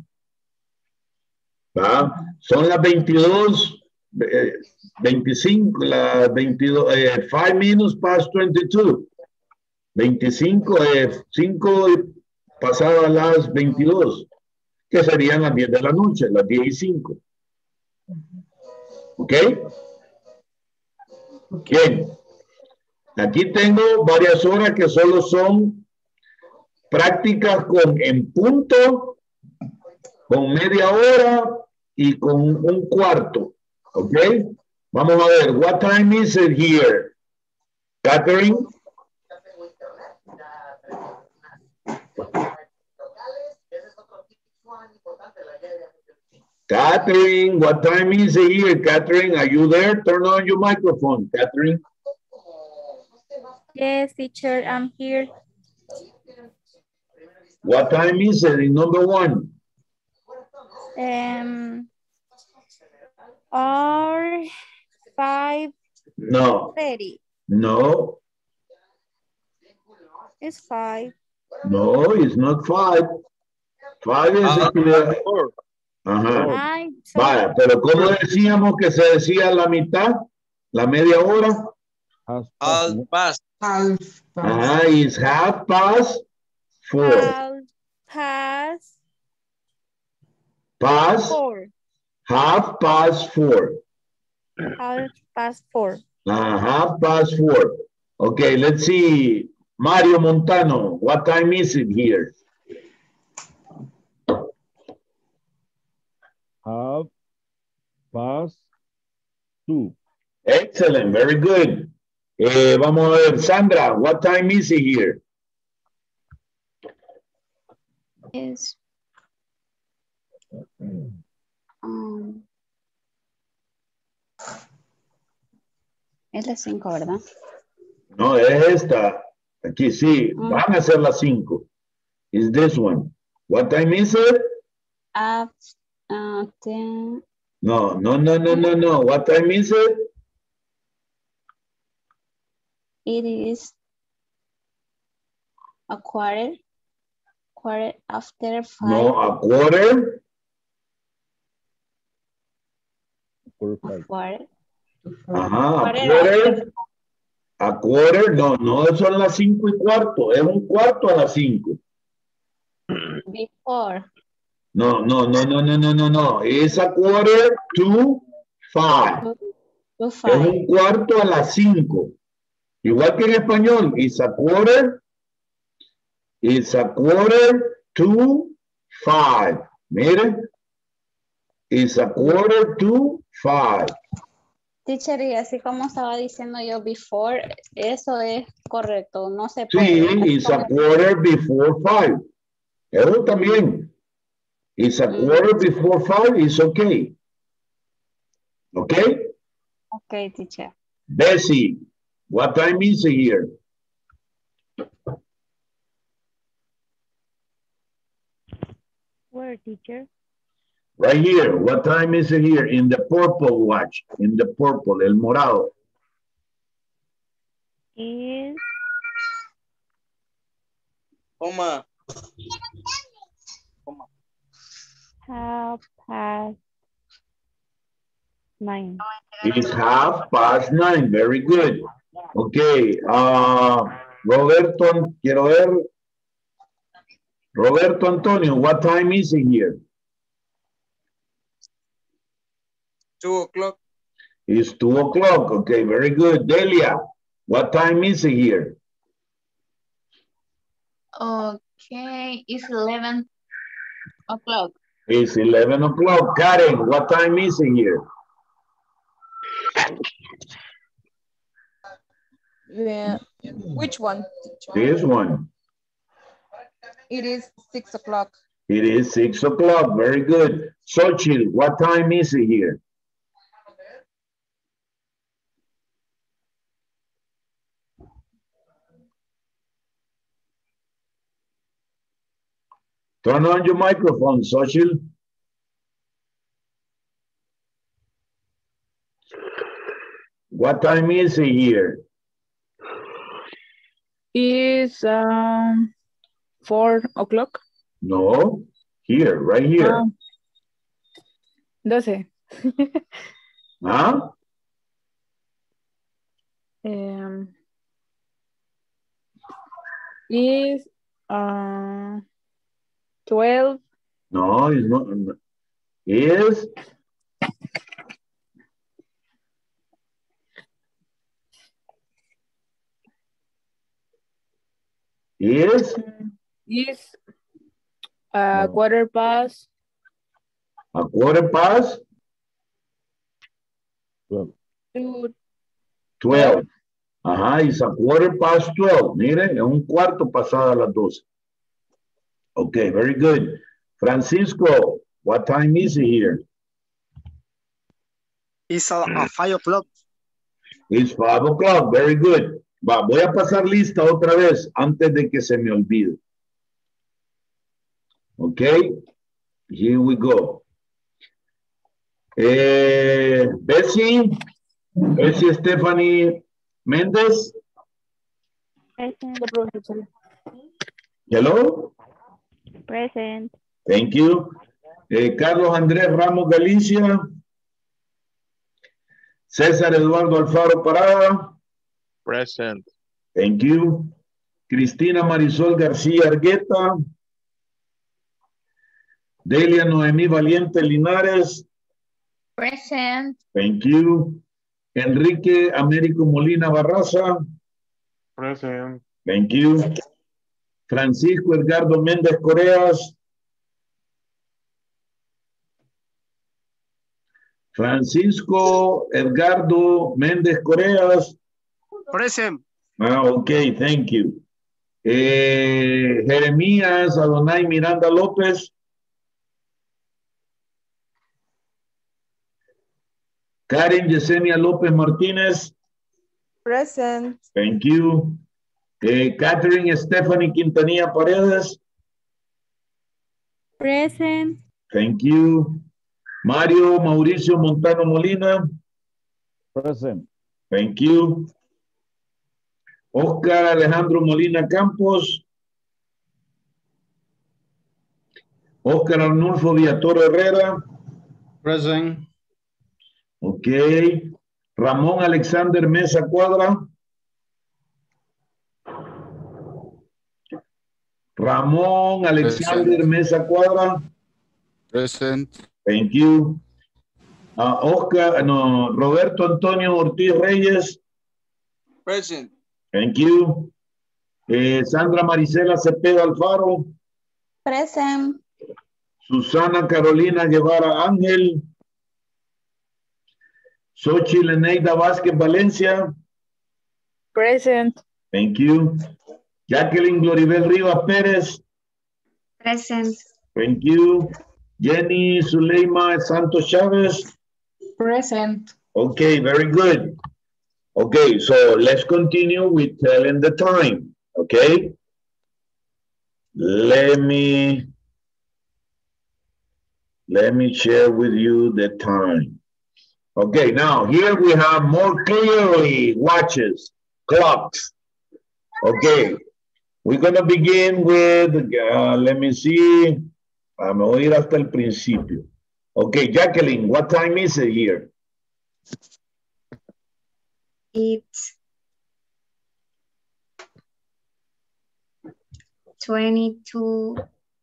¿Va? Son las 22, 25, las 22, 5 minutes past 22. 25, 5 pasadas las 22, que serían las 10 de la noche, las 10:05. ¿Ok? Bien. Aquí tengo varias horas que solo son prácticas con en punto, con media hora y con un cuarto. ¿Ok? Vamos a ver. What time is it here? Catherine? Catherine, what time is it here? Catherine, are you there? Turn on your microphone, Catherine. Yes, teacher, I'm here. What time is it in number 1? Or 5:30. No. No. It's 5. No, it's not 5. 5 is Ajá. Vaya, pero ¿cómo decíamos que se decía la mitad? ¿La media hora? Half past. Ajá, it's 4:30. Past 4. 4:30. 4:30. 4:30. Okay, let's see. Mario Montano, what time is it here? 2:30. Excellent, very good. Vamos a ver, Sandra, what time is it here? Es es las 5, ¿verdad? No, es esta. Aquí sí, van a ser las 5. Is this one. What time is it? 10. No. What time is it? It is a quarter after 5. No, a quarter. Quarter. Ajá, a quarter. No, son las 5:15. Es un cuarto a las 5. Before. No. Es a quarter to 5. Es un cuarto a las 5. Igual que en español, it's a quarter to 5. Miren, it's a quarter to 5. Teacher, y así como estaba diciendo yo before, eso es correcto, no se puede. Sí, it's a quarter before 5. Eso también. It's a quarter before 5, it's okay. Okay? Okay, teacher. Bessie, what time is it here? Where, teacher? Right here. What time is it here? In the purple watch. In the purple, el morado. Is... Coma. 9:30. It's 9:30. Very good. Okay. Roberto, quiero ver. Roberto Antonio, what time is it here? 2 o'clock. It's 2 o'clock. Okay, very good. Delia, what time is it here? Okay, it's 11 o'clock. It's 11 o'clock. Karen, what time is it here? Yeah. Which one? This one. It is 6 o'clock. It is 6 o'clock. Very good. Xochitl, what time is it here? Turn on your microphone, Xochitl. What time is it here? It's 4 o'clock. No, here, right here. 12. Huh? Is 12. No, it's not. Is Is a quarter past. A quarter past? 12. Ajá, it's a quarter past 12. Miren, es un cuarto pasada las 12. Okay, very good. Francisco, what time is it here? It's 5 o'clock. It's 5 o'clock, very good. Va, voy a pasar lista otra vez antes de que se me olvide. Okay, here we go. Bessie Stephanie Méndez. Present. Hello. Present. Thank you. Carlos Andrés Ramos Galicia. César Eduardo Alfaro Parada. Present. Thank you. Cristina Marisol García Argueta. Delia Noemí Valiente Linares. Present. Thank you. Enrique Américo Molina Barraza. Present. Thank you. Francisco Edgardo Méndez Coreas. Francisco Edgardo Méndez Coreas. Present. Okay, thank you. Jeremías Adonai Miranda López. Karen Yesenia López Martínez. Present. Thank you. Catherine Stephanie Quintanilla Paredes. Present. Thank you. Mario Mauricio Montano Molina. Present. Thank you. Oscar Alejandro Molina Campos. Oscar Arnulfo Villatoro Herrera. Present. Okay. Ramón Alexander Mesa Cuadra. Ramón Alexander Mesa Cuadra. Present. Thank you. Roberto Antonio Ortiz Reyes. Present. Thank you. Sandra Marisela Cepeda Alfaro. Present. Susana Carolina Guevara Ángel. Xochitl Eneida Vázquez Valencia. Present. Thank you. Jacqueline Gloribel Rivas Pérez. Present. Thank you. Jenny Zuleima Santos Chavez. Present. Okay, very good. Okay, so let's continue with telling the time. Okay. Let me share with you the time. Okay, now here we have more clearly watches, clocks. Okay, we're going to begin with, let me see. Vamos a ir hasta el principio. Okay, Jacqueline, what time is it here? It's 22.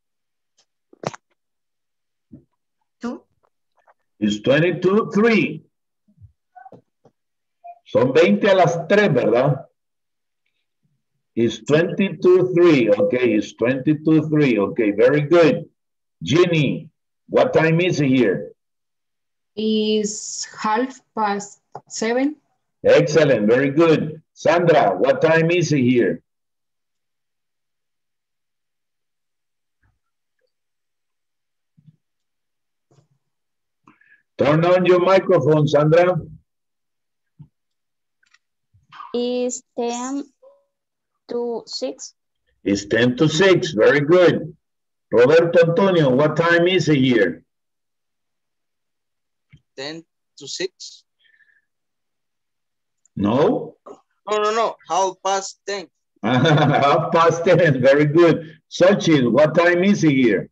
It's 22:03. Son 20 a las 3, ¿verdad? It's 22:03. Okay, it's 22:03. Okay, very good. Ginny, what time is it here? Is 7:30. Excellent, very good. Sandra, what time is it here? Turn on your microphone, Sandra. Is 10 to 6. It's 10 to 6, very good. Roberto Antonio, what time is it here? 10 to 6. No? No. 10:30. 10:30, very good. Xochitl, what time is it here?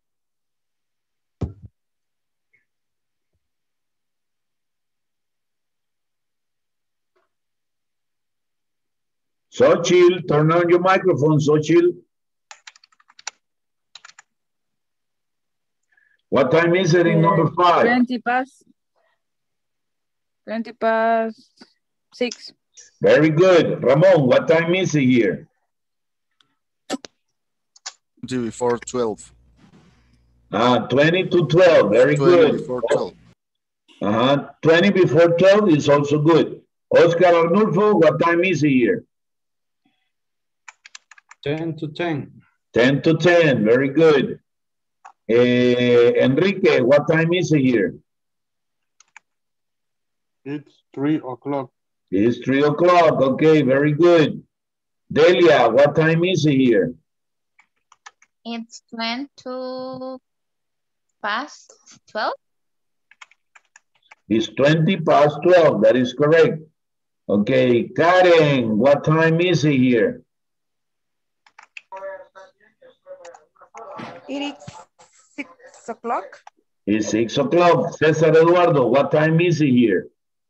Xochitl, turn on your microphone, Xochitl. What time is it in number 5? 20 past 6. Very good. Ramon, what time is it here? before 12. 20 to 12, very 20 good. before 12. 20 before 12 is also good. Oscar Arnulfo, what time is it here? 10 to 10. 10 to 10, very good. Enrique, what time is it here? It's 3 o'clock. It's 3 o'clock, okay, very good. Delia, what time is it here? It's 20 past 12. It's 20 past 12, that is correct. Okay, Karen, what time is it here? It is 6 o'clock. It's 6 o'clock. Cesar Eduardo, what time is it here?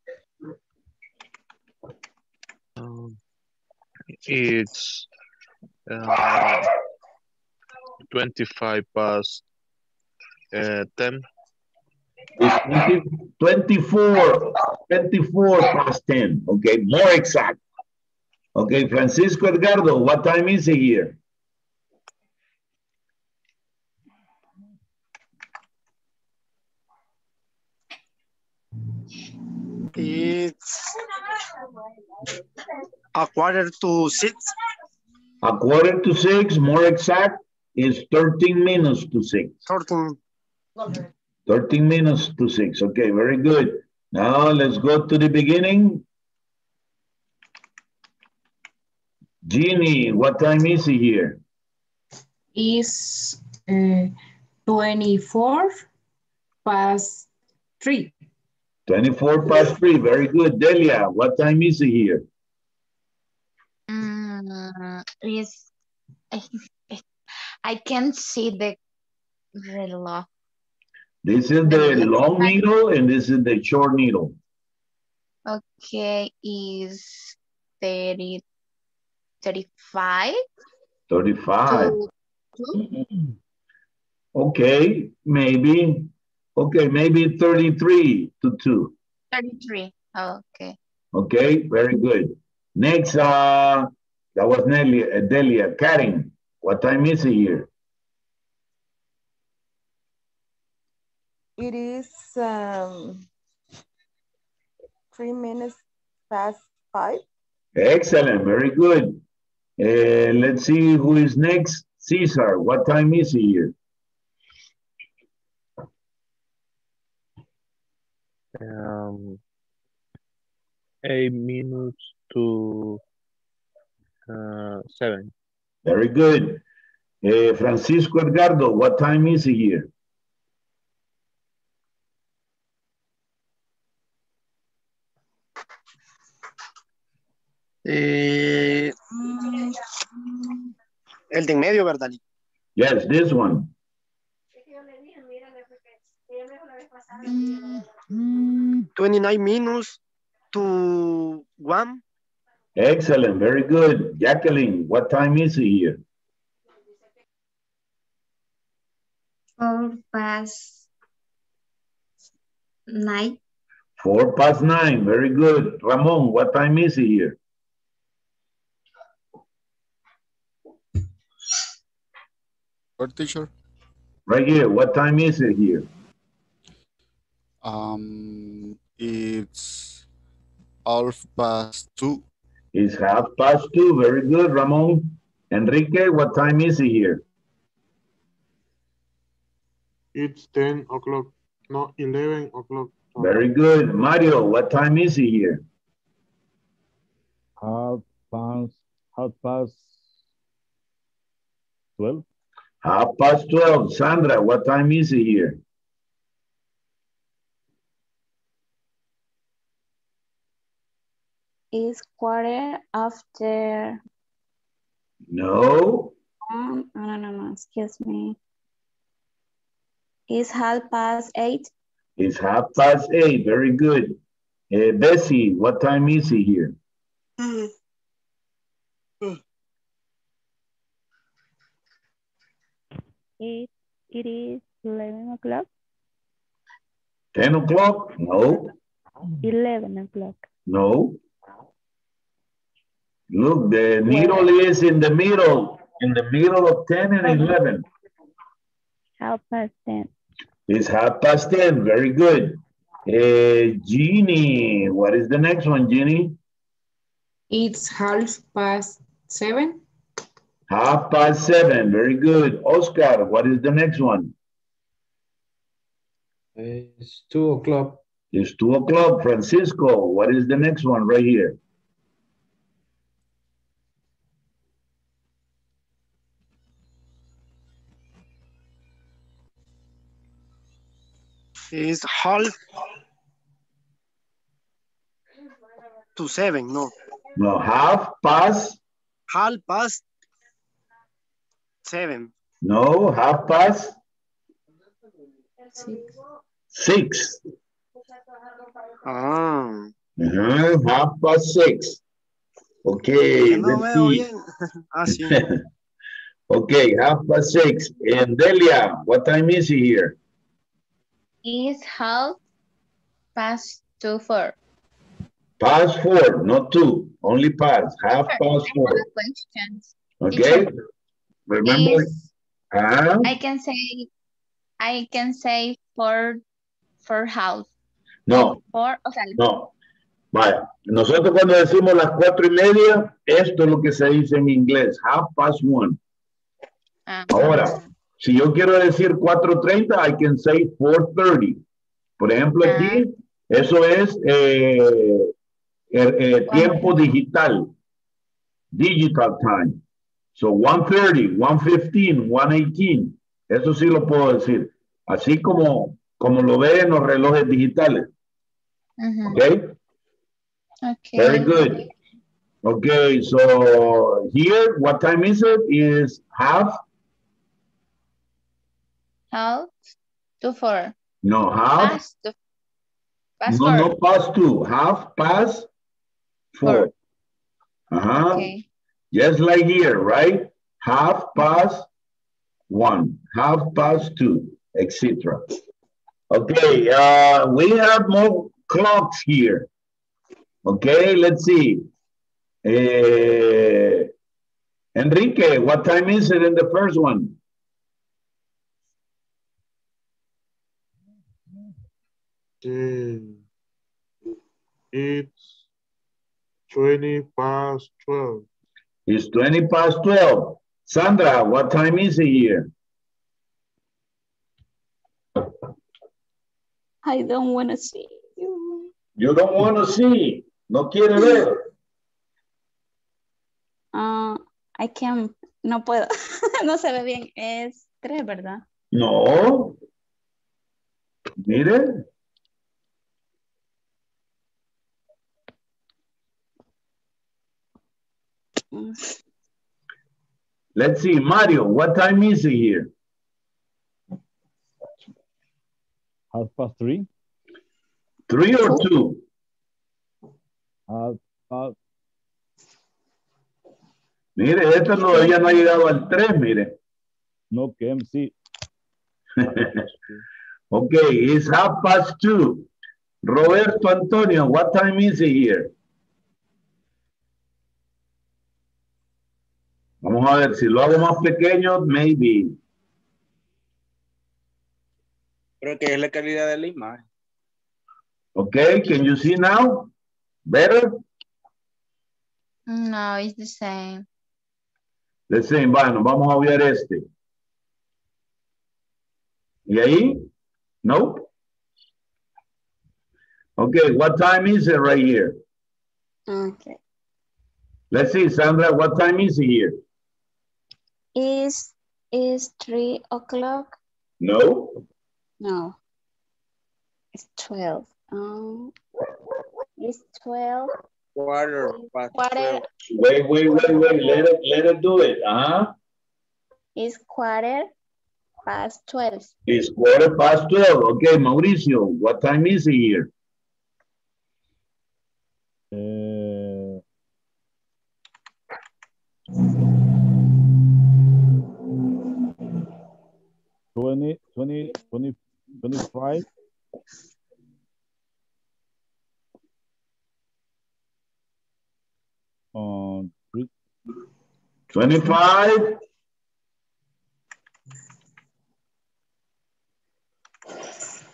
It's 25 past 10. It's 24 past 10. Okay, more exact. Okay, Francisco Edgardo, what time is it here? It's 5:45. A quarter to 6, more exact, is 13 minutes to 6. 13 minutes to 6. Okay, very good. Now let's go to the beginning. Jeannie, what time is it here? Is 24 past 3. 24 past 3, very good. Delia, what time is it here? Is I can't see the law. This is the long needle and this is the short needle. Okay, is 30, 35? 35. Okay, maybe. Okay, maybe 33 to 2. 33, okay. Okay, very good. Next, that was Delia. Karen, what time is it here? It is 3 minutes past 5. Excellent, very good. Let's see who is next. Cesar, what time is it here? 8 minutes to 7. Very good. Francisco Edgardo, what time is it here? El de en medio, ¿verdad? Yes, this one. 29 minutes to 1. Excellent, very good. Jacqueline, what time is it here? 4 past 9. 4 past 9, very good. Ramon, what time is it here? What, teacher? Right here, what time is it here? It's 2:30. It's 2:30, very good, Ramon. Enrique, what time is it here? It's 10 o'clock. No, 11 o'clock. Very good. Mario, what time is it here? 12:30. 12:30. Sandra, what time is it here? It's 1:15. No. No, excuse me. It's 8:30. It's 8:30, very good. Bessie, what time is it here? It is 11 o'clock. 10 o'clock? No. 11 o'clock. No. Look, the needle is in the middle. in the middle of 10 and 11. 10:30. It's 10:30. Very good. Jeannie, what is the next one, Jeannie? It's 7:30. 7:30. Very good. Oscar, what is the next one? It's 2 o'clock. It's 2 o'clock. Francisco, what is the next one right here? It's 6:30, no. No, 7:30. 7:30. No, 6:30. 6. Ah. 6:30. Okay, No let's veo see. bien. Ah, sí. Okay, 6:30. And Delia, what time is it here? It's 4:30. Past 4, not 2. Only past. 4:30. Questions. Okay. Remember? I can say for house. No. No. Vaya. Nosotros cuando decimos las 4:30, esto es lo que se dice en inglés. 1:30. Ahora, si yo quiero decir 4:30, I can say 4:30. Por ejemplo, aquí, eso es tiempo digital. Digital time. So 1:30, 1:15, 1:18. Eso sí lo puedo decir. Así como lo ven en los relojes digitales. Okay? Okay. Very good. Okay, so here, what time is it? Is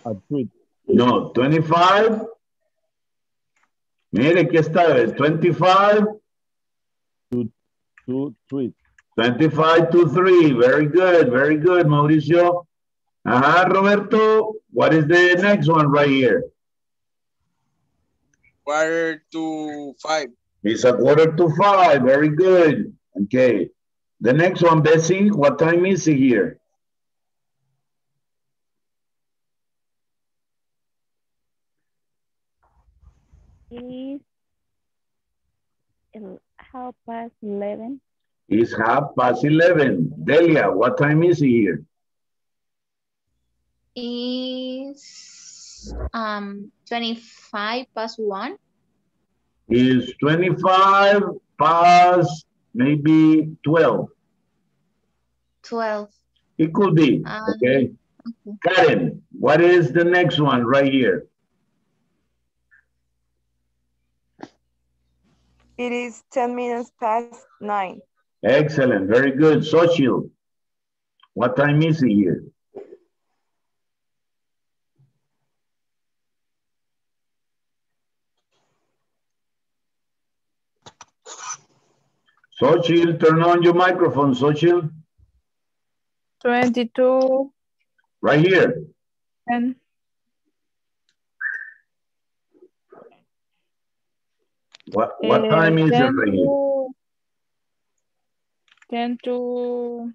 A tweet. No, 25. Mire, aquí está, 25. To tweet. 25 to 3. Very good, Mauricio. Roberto, what is the next one right here? 4:45. It's a 4:45. Very good. Okay. The next one, Bessie, what time is it here? It's 11:30. It's 11:30. Delia, what time is it here? Is 1:25. Is 25 past maybe 12. 12. It could be, okay. Karen, what is the next one right here? It is 10 minutes past 9. Excellent, very good. Xochitl, what time is it here? Xochitl, turn on your microphone, Xochitl. 22. Right here. 10. What time is it right here? 10 to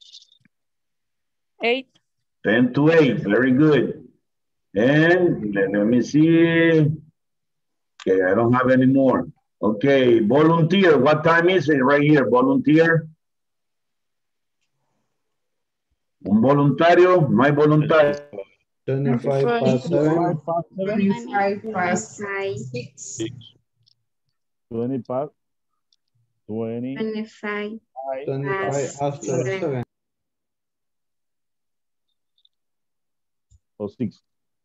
8. 10 to 8, very good. And let me see. Okay, I don't have any more. Okay, volunteer, what time is it right here? Volunteer. Un voluntario, no hay voluntario. 25 past 7. 25 past 6. 20 past 20. 25 after 7. Or 6.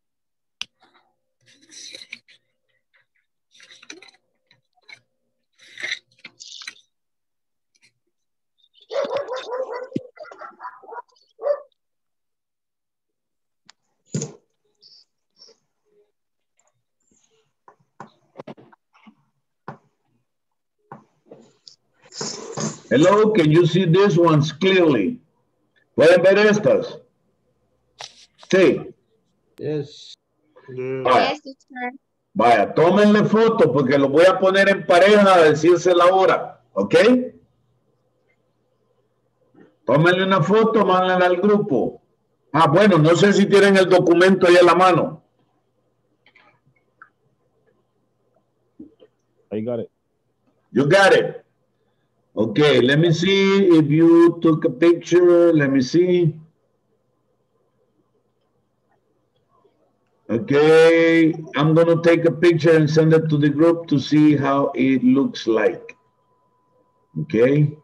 Hello, can you see these ones clearly? ¿Pueden ver estas? Sí. Yes. Vaya, vaya, tómenle foto porque los voy a poner en pareja a decirse la hora, ¿ok? Tómenle una foto, mándenla al grupo. Bueno, no sé si tienen el documento ahí a la mano. I got it. You got it. Okay, let me see if you took a picture. Let me see. Okay, I'm going to take a picture and send it to the group to see how it looks like. Okay.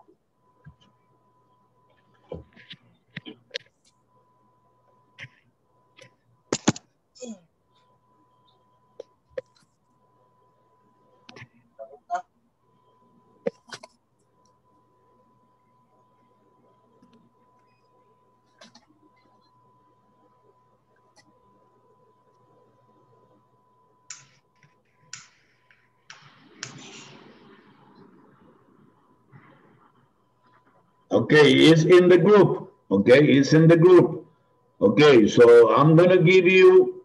Okay, it's in the group. Okay, it's in the group. Okay, so I'm going to give you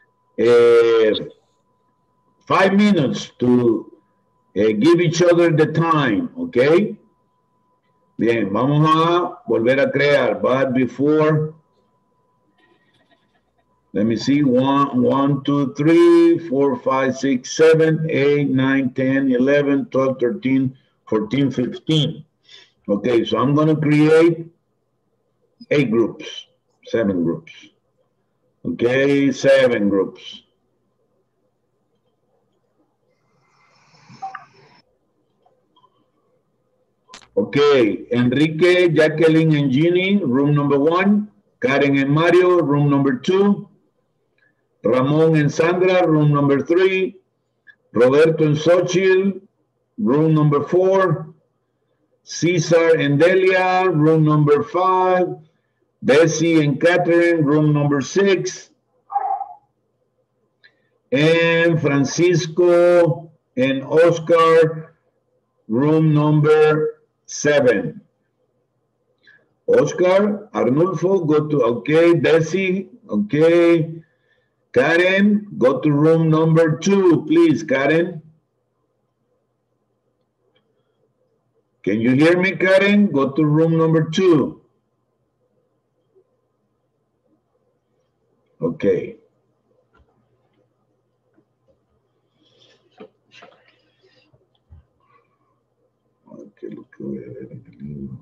5 minutes to give each other the time. Okay. Bien, vamos a volver a crear. But before, let me see, 1, 2, 3, 4, 5, 6, 7, 8, 9, 10, 11, 12, 13, 14, 15. Okay, so I'm going to create 8 groups, 7 groups. Okay, 7 groups. Okay, Enrique, Jacqueline, and Jeannie, room number 1. Karen and Mario, room number 2. Ramon and Sandra, room number 3. Roberto and Xochitl, room number 4. Cesar and Delia, room number 5. Bessie and Catherine, room number 6. And Francisco and Oscar, room number 7. Oscar, Arnulfo, go to, okay, Bessie, okay. Karen, go to room number 2, please, Karen. Can you hear me, Karen? Go to room number 2. Okay. Okay, lo que voy a ver en el libro.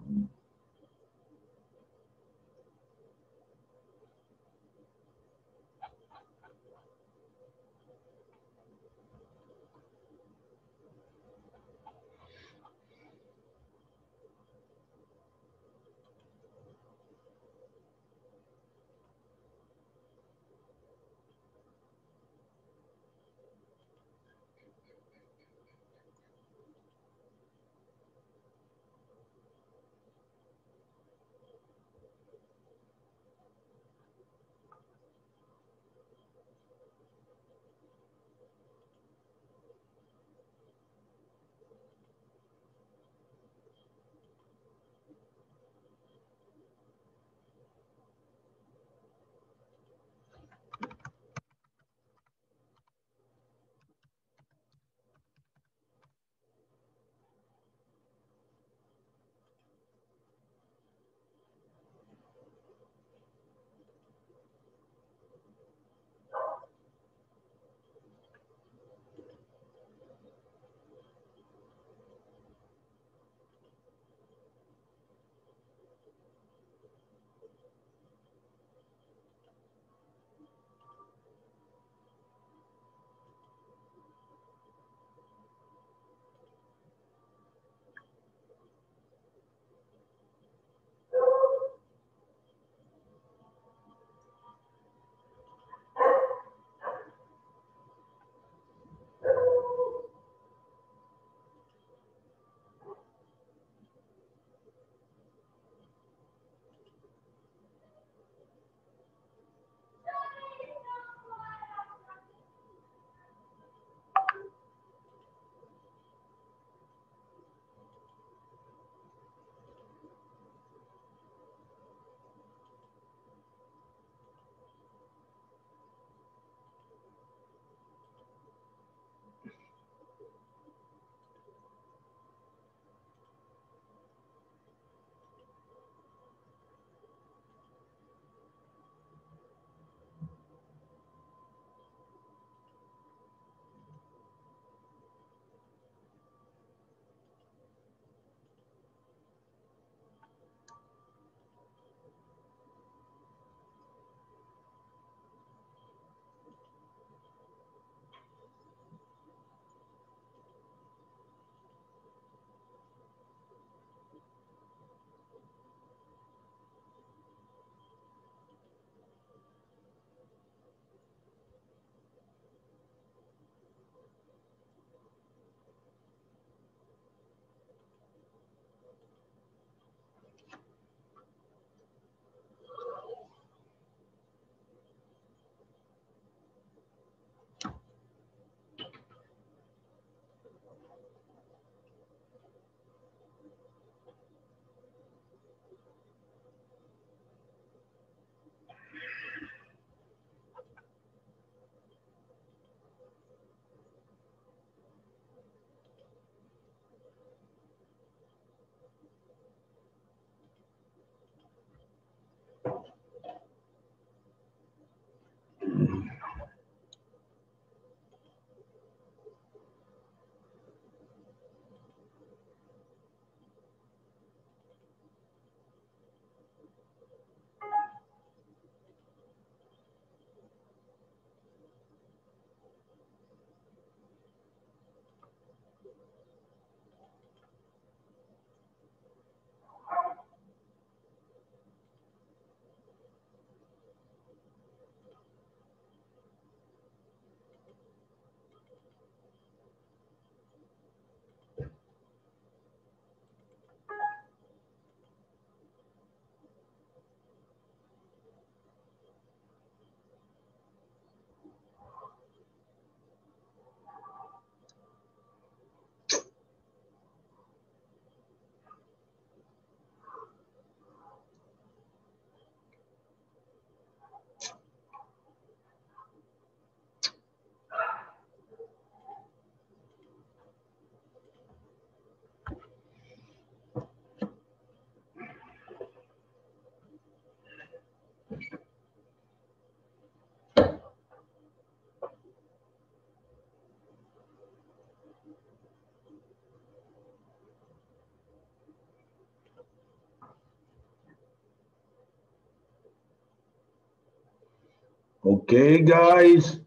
Okay, guys.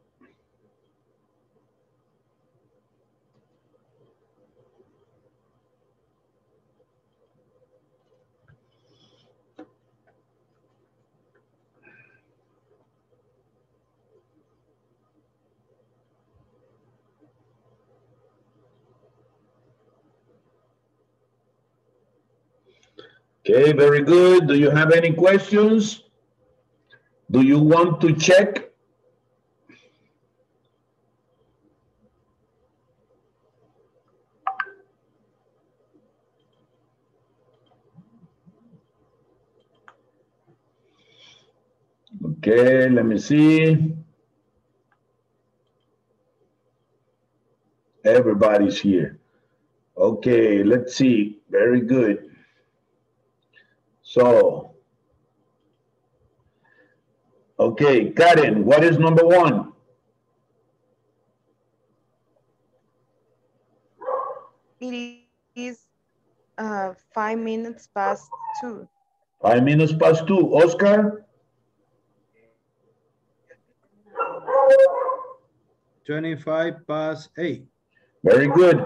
Okay, very good. Do you have any questions? Do you want to check? Okay, let me see. Everybody's here. Okay, let's see. Very good. So, okay, Karen, what is number 1? It is 5 minutes past 2. 5 minutes past 2. Oscar? 25 past 8. Very good.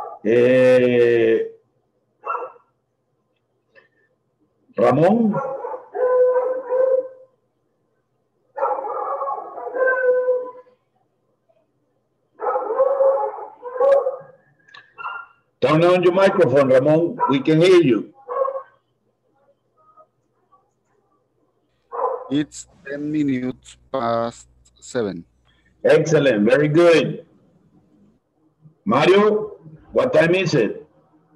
Ramon? Turn on your microphone, Ramon. We can hear you. It's 10 minutes past 7. Excellent. Very good. Mario, what time is it?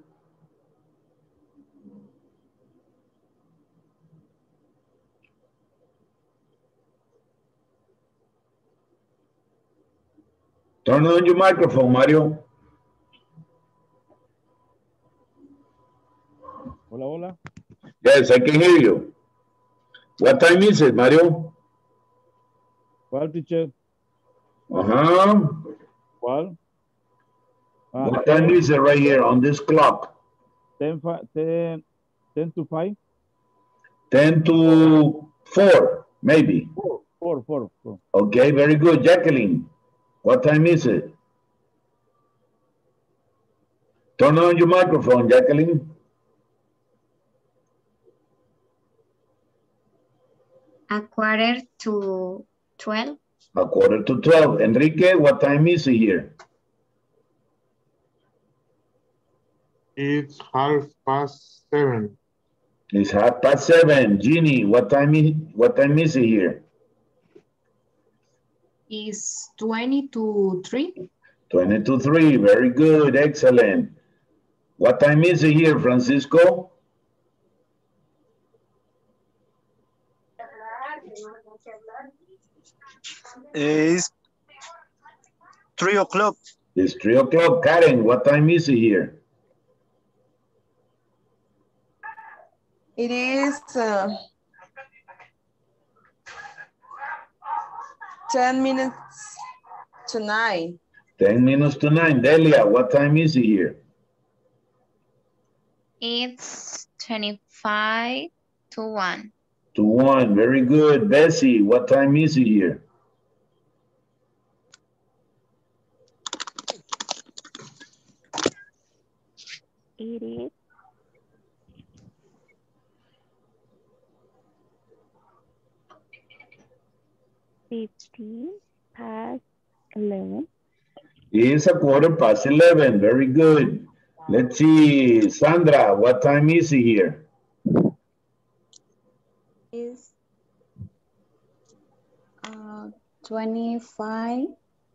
Turn on your microphone, Mario. Hola, hola. Yes, I can hear you. What time is it, Mario? ¿Cuál, teacher? Uh-huh. ¿Cuál? What time is it right here on this clock? 10 to 5? 10 to 4, maybe. 4. Okay, very good. Jacqueline, what time is it? Turn on your microphone, Jacqueline. A quarter to 12. A quarter to 12. Enrique, what time is it here? It's 7:30. It's 7:30. Jeannie, what time is it here? Is 20 to 3. 20 to 3. Very good. Excellent. What time is it here, Francisco? It's 3 o'clock. It's 3 o'clock. Karen, what time is it here? It is 10 minutes to 9. 10 minutes to 9. Delia, what time is it here? It's 25 to 1. To 1. Very good. Bessie, what time is it here? It is 15 past 11. It's a quarter past 11. Very good. Let's see. Sandra, what time is it here? Is 25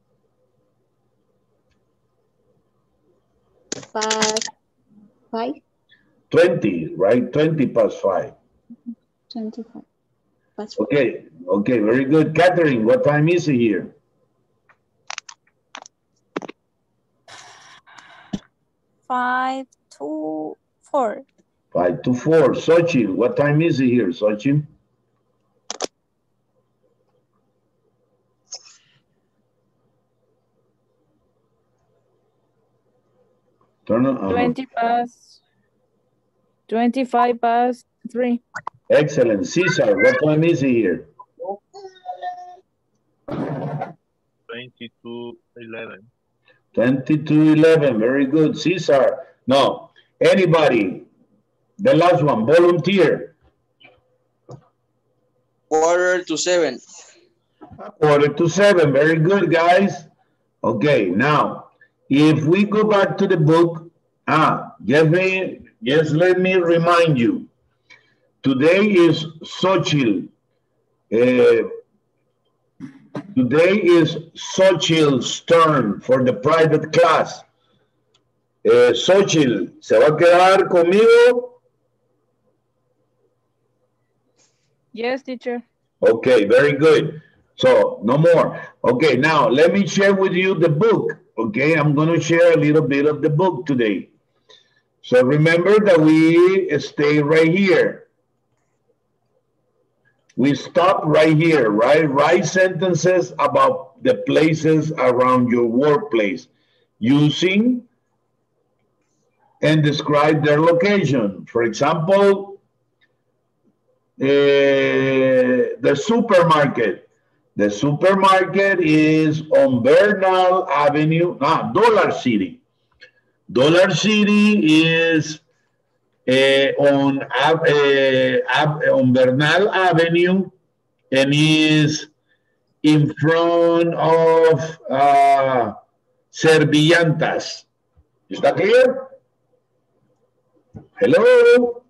past 5. 20, right? 20 past 5. 25 past 5. Okay, okay, very good. Catherine, what time is it here? 5 to 4. 5 to 4. Sochin, what time is it here, Sochin? Turn on. 25 past 3. Excellent. Cesar, what time is it here? 2211. 2211, very good. Cesar. No, anybody? The last one, volunteer. 6:45. 6:45, very good, guys. Okay, now, if we go back to the book, just let me remind you. Today is Xochitl. Today is Xochitl's turn for the private class. Xochitl, ¿se va a quedar conmigo? Yes, teacher. Okay, very good. So, no more. Okay, now let me share with you the book. Okay, I'm going to share a little bit of the book today. So remember that we stay right here. We stop right here, right? Write sentences about the places around your workplace using and describe their location. For example, the supermarket. The supermarket is on Bernal Avenue, Dollar City. Dollar City is on Bernal Avenue and is in front of Servillantas. Is that clear? Hello?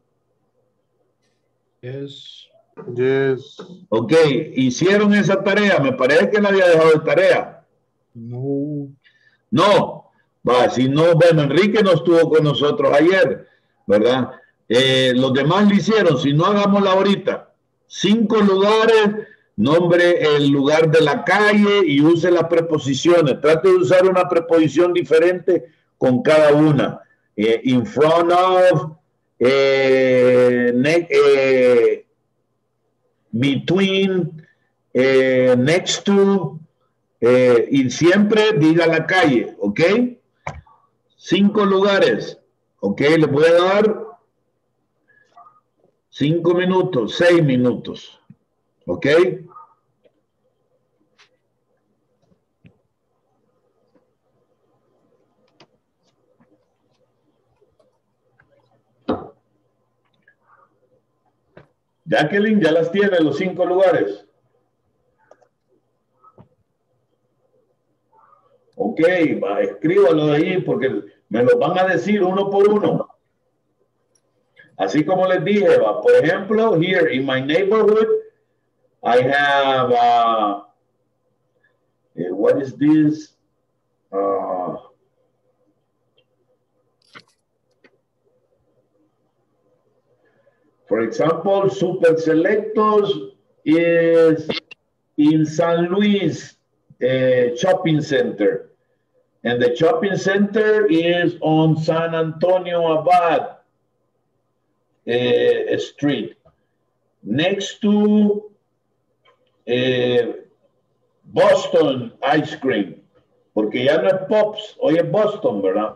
Yes. Yes. Ok, hicieron esa tarea. Me parece que no había dejado de tarea. No. No. Va, si no, bueno, Enrique no estuvo con nosotros ayer, ¿verdad? Los demás lo hicieron. Si no, hagámosla ahorita. 5 lugares, nombre el lugar de la calle y use las preposiciones. Trate de usar una preposición diferente con cada una. In front of, between, next to, y siempre diga la calle, ¿ok? 5 lugares, ¿ok? Le voy a dar 5 minutos, 6 minutos, ¿ok? Jacqueline, ya las tiene los 5 lugares. Ok, va, escríbalo de ahí porque me los van a decir uno por uno. Así como les dije, va, por ejemplo, here in my neighborhood, I have, what is this? For example, Super Selectos is in San Luis Shopping Center. And the shopping center is on San Antonio Abad Street. Next to Boston Ice Cream. Porque ya no es Pops, hoy es Boston, ¿verdad?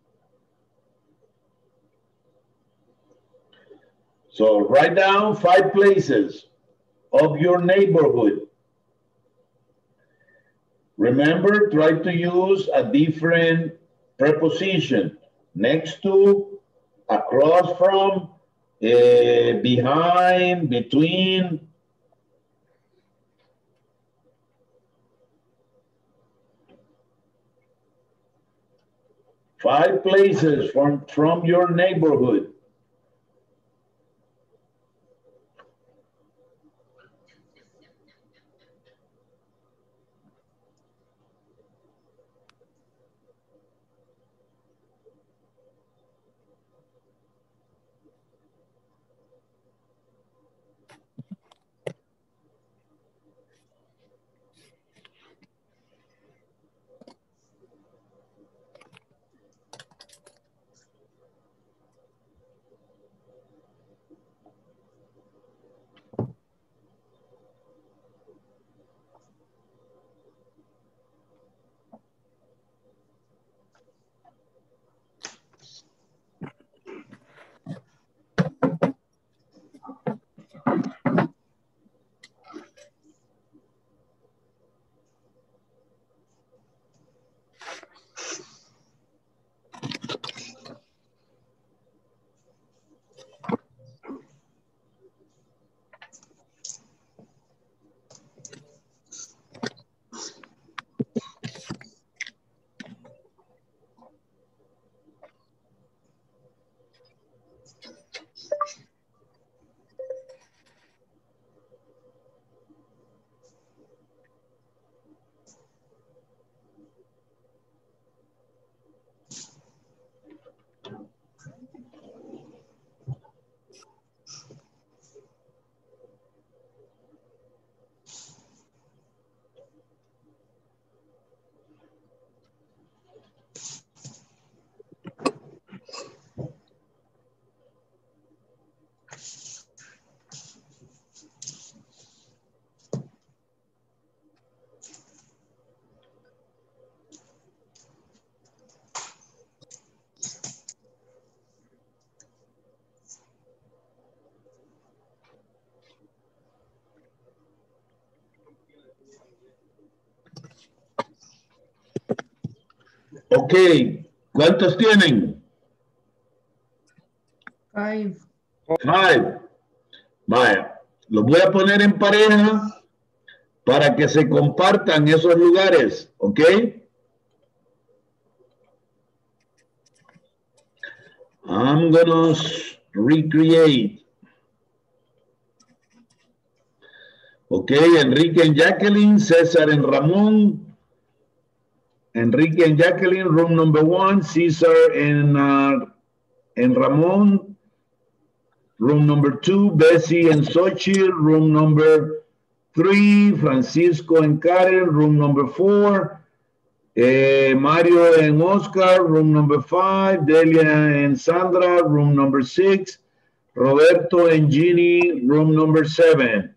So write down 5 places of your neighborhood. Remember, try to use a different preposition. Next to, across from, behind, between. Five places from your neighborhood. Ok, ¿cuántos tienen? 5. 5. Vaya, los voy a poner en pareja para que se compartan esos lugares, ¿ok? I'm gonna recreate. Ok, Enrique and Jacqueline, César and Ramón. Enrique and Jacqueline, room number 1. Cesar and Ramón. Room number 2, Bessie and Xochitl. Room number 3, Francisco and Karen. Room number 4, Mario and Oscar. Room number 5, Delia and Sandra. Room number 6, Roberto and Ginny. Room number 7.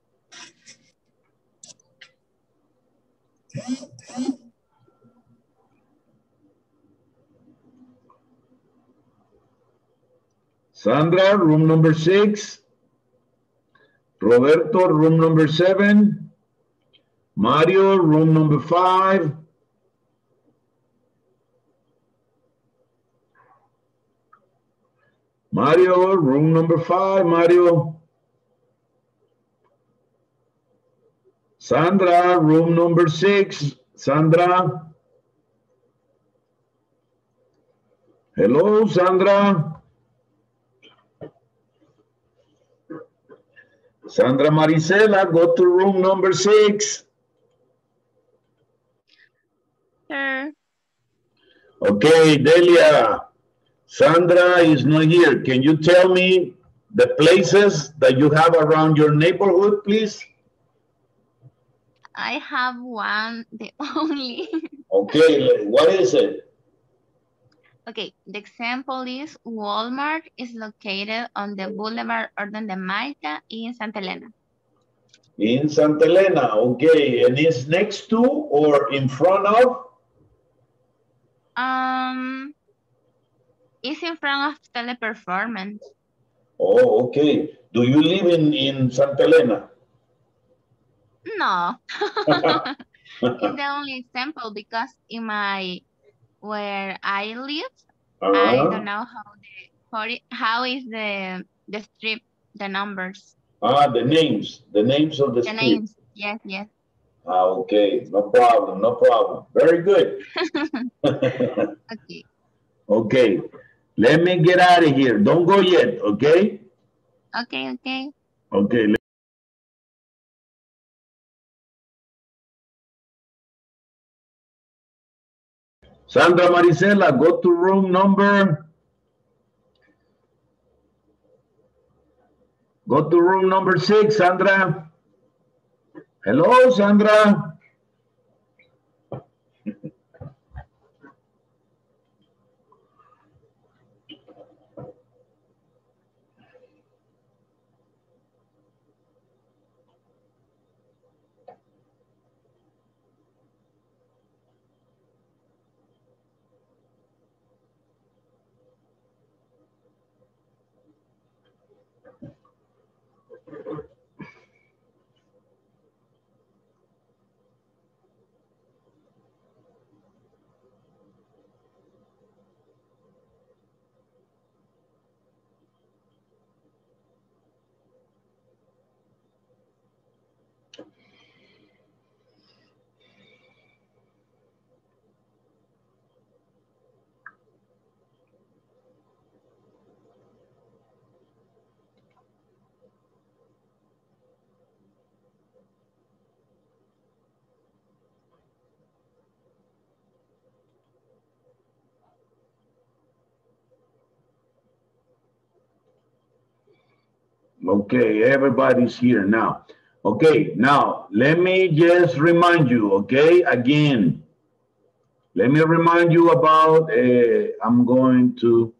Sandra, room number 6. Roberto, room number 7. Mario, room number 5. Mario, room number 5, Mario. Sandra, room number 6. Sandra. Hello, Sandra. Sandra Marisela, go to room number 6. Sure. Okay, Delia. Sandra is not here. Can you tell me the places that you have around your neighborhood, please? I have one, the only. Okay, what is it? Okay, the example is Walmart is located on the Boulevard Orden de Malta in Santa Elena. In Santa Elena, okay. And it's next to or in front of? It's in front of Teleperformance. Oh, okay. Do you live in Santa Elena? No. It's the only example because in where I live, I don't know how is the strip, the numbers. The names of the street. Names, yes. Okay, no problem. Very good. Okay. Okay, let me get out of here. Don't go yet, okay? Okay. Okay. Sandra Marisela, go to room number. Go to room number 6, Sandra. Hello, Sandra. Okay, everybody's here now. Okay, now let me just remind you, okay, again. Let me remind you about, I'm going to.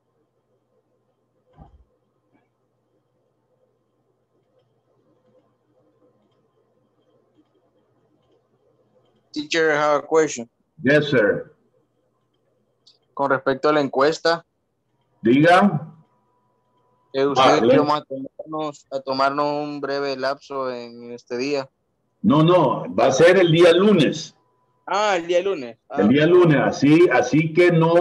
Teacher, I have a question. Yes, sir. Con respecto a la encuesta. Diga. Ustedes que vamos a tomarnos un breve lapso en este día. No, va a ser el día lunes. Ah, el día lunes. El día lunes, así que no,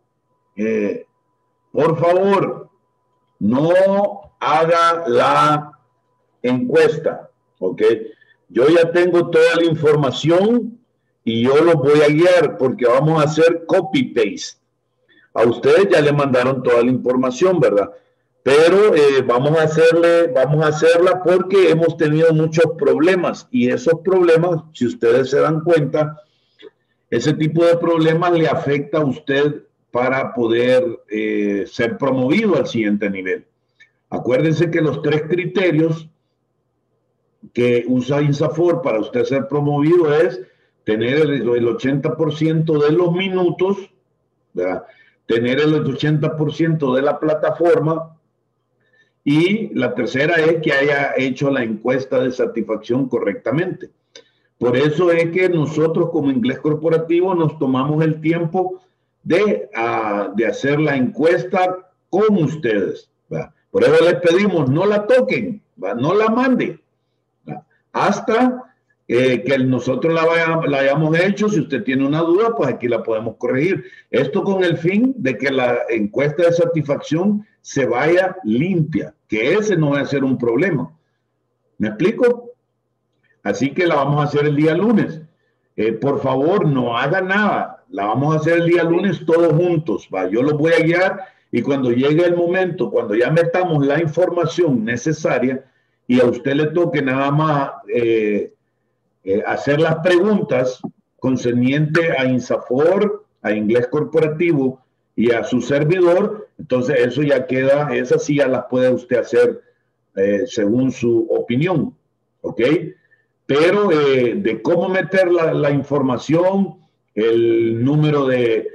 por favor, no haga la encuesta, ¿ok? Yo ya tengo toda la información y yo los voy a guiar porque vamos a hacer copy-paste. A ustedes ya le mandaron toda la información, ¿verdad? Pero vamos a hacerla porque hemos tenido muchos problemas y esos problemas, si ustedes se dan cuenta, ese tipo de problemas le afecta a usted para poder ser promovido al siguiente nivel. Acuérdense que los 3 criterios que usa INSAFORP para usted ser promovido es tener el 80% de los minutos, ¿verdad? Tener el 80% de la plataforma y la tercera es que haya hecho la encuesta de satisfacción correctamente. Por eso es que nosotros como Inglés Corporativo nos tomamos el tiempo de hacer la encuesta con ustedes, ¿verdad? Por eso les pedimos, no la toquen, ¿verdad? No la manden, ¿verdad? Hasta que nosotros la hayamos hecho. Si usted tiene una duda, pues aquí la podemos corregir. Esto con el fin de que la encuesta de satisfacción se vaya limpia, que ese no va a ser un problema. ¿Me explico? Así que la vamos a hacer el día lunes. Por favor, no haga nada. La vamos a hacer el día lunes todos juntos, ¿va? Yo los voy a guiar y cuando llegue el momento, cuando ya metamos la información necesaria y a usted le toque nada más hacer las preguntas concerniente a INSAFORP, a Inglés Corporativo y a su servidor, entonces eso ya queda, esas sí ya las puede usted hacer según su opinión, ¿ok? Pero de cómo meter la información, el número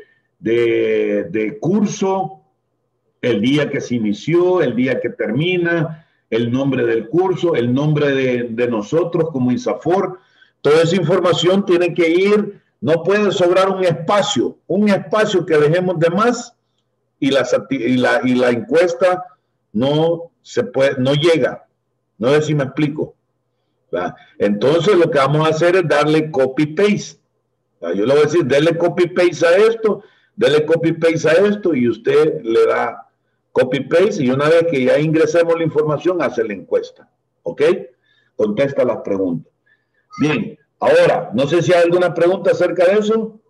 de curso, el día que se inició, el día que termina, el nombre del curso, el nombre de nosotros como INSAFORP, toda esa información tiene que ir, no puede sobrar un espacio que dejemos de más y la encuesta no llega. No sé si me explico, ¿verdad? Entonces lo que vamos a hacer es darle copy-paste. Yo le voy a decir, denle copy-paste a esto, denle copy-paste a esto y usted le da copy-paste y una vez que ya ingresemos la información, hace la encuesta. ¿Ok? Contesta las preguntas. Bien, ahora, no sé si hay alguna pregunta acerca de eso.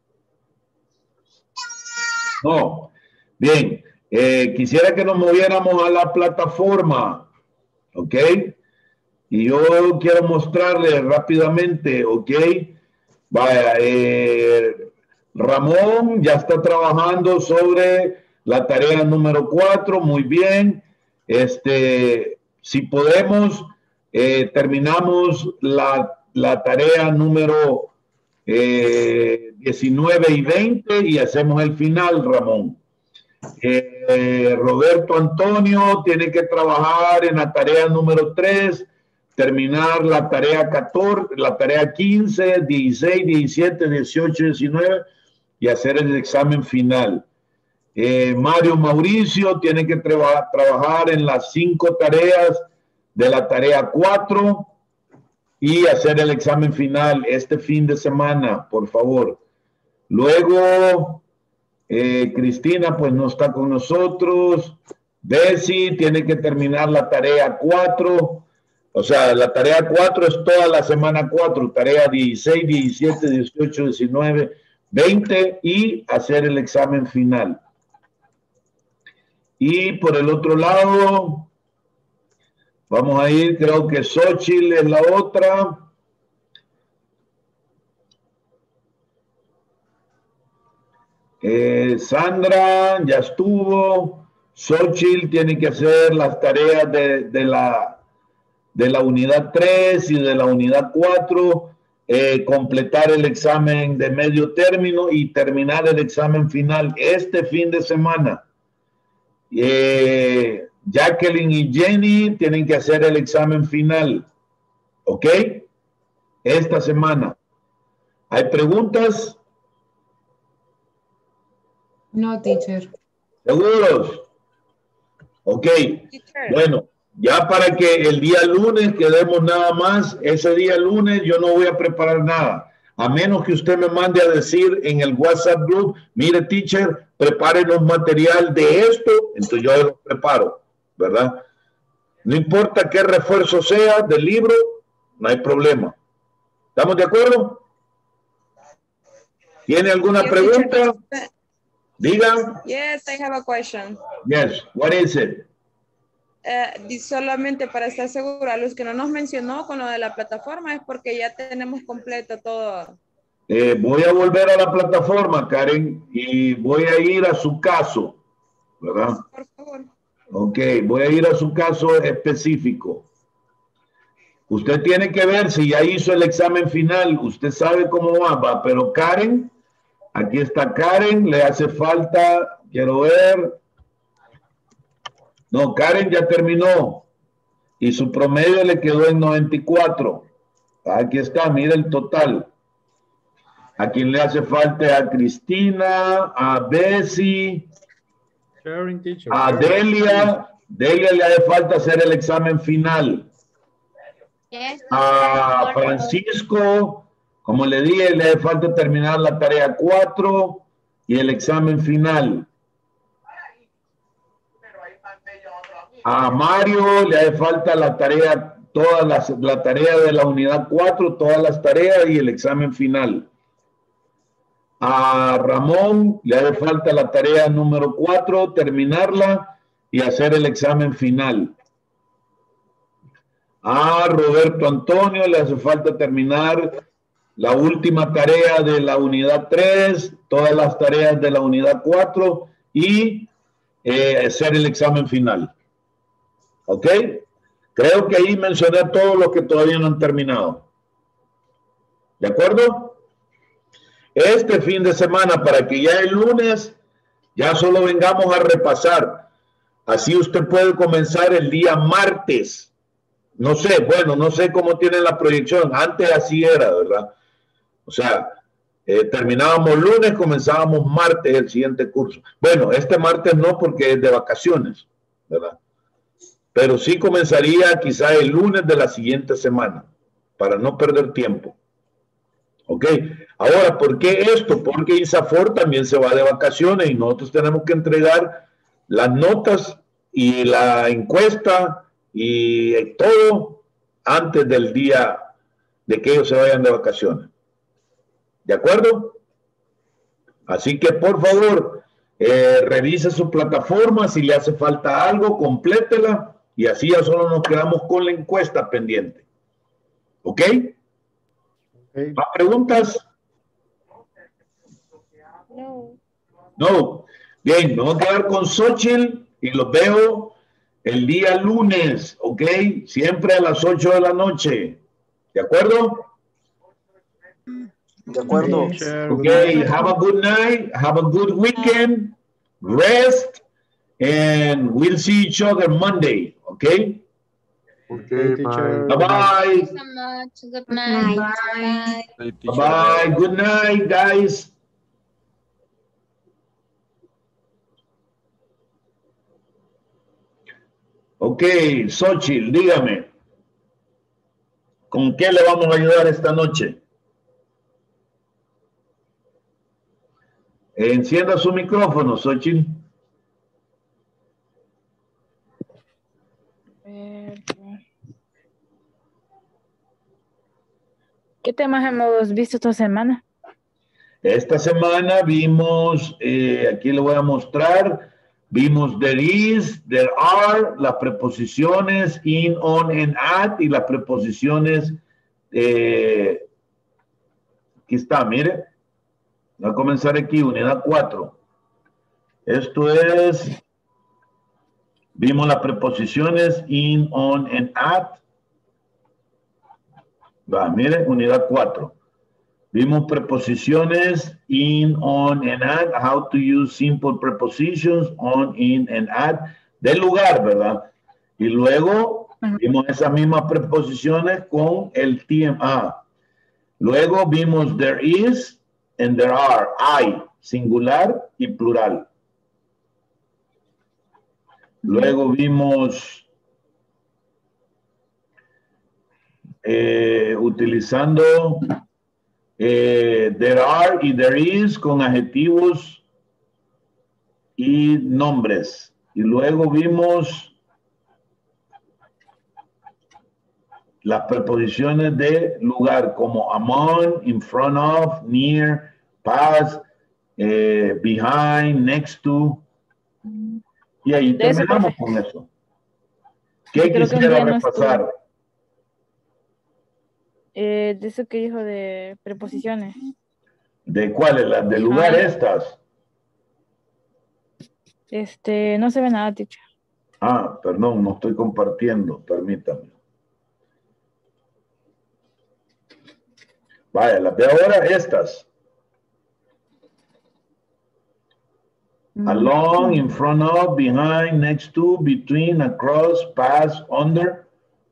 No. Bien, quisiera que nos moviéramos a la plataforma. ¿Ok? Y yo quiero mostrarles rápidamente, ¿ok? Vaya, Ramón ya está trabajando sobre la tarea número 4, muy bien. Si podemos, terminamos la tarea número 19 y 20 y hacemos el final, Ramón. Roberto Antonio tiene que trabajar en la tarea número 3, terminar la tarea 14, la tarea 15, 16, 17, 18, 19 y hacer el examen final. Mario Mauricio tiene que trabajar en las 5 tareas de la tarea 4 y hacer el examen final este fin de semana, por favor. Luego, Cristina pues no está con nosotros. Bessie tiene que terminar la tarea 4. O sea, la tarea 4 es toda la semana 4, tarea 16, 17, 18, 19, 20 y hacer el examen final. Y por el otro lado, vamos a ir, creo que Xochitl es la otra. Sandra ya estuvo. Xochitl tiene que hacer las tareas de la unidad 3 y de la unidad 4, completar el examen de medio término y terminar el examen final este fin de semana. Jacqueline y Jenny tienen que hacer el examen final, ¿ok? Esta semana. ¿Hay preguntas? No, teacher. ¿Seguros? Ok. Bueno, ya para que el día lunes quedemos nada más, ese día lunes yo no voy a preparar nada. A menos que usted me mande a decir en el WhatsApp group, mire, teacher, prepárenos material de esto, entonces yo lo preparo, ¿verdad? No importa qué refuerzo sea del libro, no hay problema. ¿Estamos de acuerdo? ¿Tiene alguna pregunta? Digan. Yes, I have a question. Yes, what is it? Solamente para estar segura, los que no nos mencionó con lo de la plataforma es porque ya tenemos completo todo. Voy a volver a la plataforma, Karen, y voy a ir a su caso, ¿verdad? Por favor. Ok, voy a ir a su caso específico. Usted tiene que ver si ya hizo el examen final. Usted sabe cómo va, pero Karen, aquí está Karen, le hace falta, quiero ver. No, Karen ya terminó y su promedio le quedó en 94. Aquí está, mira el total. A quien le hace falta a Cristina, a Bessie, a Delia. Delia le hace falta hacer el examen final. A Francisco, como le dije, le hace falta terminar la tarea 4 y el examen final. A Mario le hace falta la tarea, la tarea de la unidad 4, todas las tareas y el examen final. A Ramón le hace falta la tarea número 4, terminarla y hacer el examen final. A Roberto Antonio le hace falta terminar la última tarea de la unidad 3, todas las tareas de la unidad 4 y hacer el examen final. ¿Ok? Creo que ahí mencioné todos los que todavía no han terminado. ¿De acuerdo? Este fin de semana, para que ya el lunes ya solo vengamos a repasar. Así usted puede comenzar el día martes. No sé, bueno, no sé cómo tiene la proyección. Antes así era, ¿verdad? O sea, terminábamos lunes, comenzábamos martes el siguiente curso. Bueno, este martes no porque es de vacaciones, ¿verdad? Pero sí comenzaría quizá el lunes de la siguiente semana, para no perder tiempo. ¿Ok? Ahora, ¿por qué esto? Porque ISAFOR también se va de vacaciones y nosotros tenemos que entregar las notas y la encuesta y todo antes del día de que ellos se vayan de vacaciones. ¿De acuerdo? Así que, por favor, revise su plataforma. Si le hace falta algo, complétela. Y así ya solo nos quedamos con la encuesta pendiente. ¿Ok? ¿Más preguntas? No. No. Bien, me voy a quedar con Xochitl y los veo el día lunes, ¿ok? Siempre a las 8 de la noche. ¿De acuerdo? De acuerdo. Ok, have a good night, have a good weekend, rest, and we'll see each other Monday, okay? Okay, bye. Bye-bye. Thank you so much. Good night. Bye. Bye-bye. Good night, guys. Ok, Xochitl, dígame. ¿Con qué le vamos a ayudar esta noche? Encienda su micrófono, Xochitl. ¿Qué temas hemos visto esta semana? Esta semana vimos, aquí le voy a mostrar, vimos there is, there are, las preposiciones in, on, and at, y las preposiciones, aquí está, mire. Voy a comenzar aquí, unidad 4. Esto es, vimos las preposiciones in, on, and at. Va, mire, unidad 4. Vimos preposiciones in, on, and at, how to use simple prepositions, on, in, and at, del lugar, ¿verdad? Y luego vimos esas mismas preposiciones con el TMA. Luego vimos there is and there are, hay, singular y plural. Luego vimos utilizando There are y there is con adjetivos y nombres. Y luego vimos las preposiciones de lugar como among, in front of, near, past, behind, next to. Y ahí terminamos con eso. ¿Qué quisiera repasar? De eso que dijo de preposiciones. ¿De cuáles? Las de lugar estas. No se ve nada, teacher. Ah, perdón, no estoy compartiendo, permítame. Vaya, las de ahora estas. Along, in front of, behind, next to, between, across, past, under.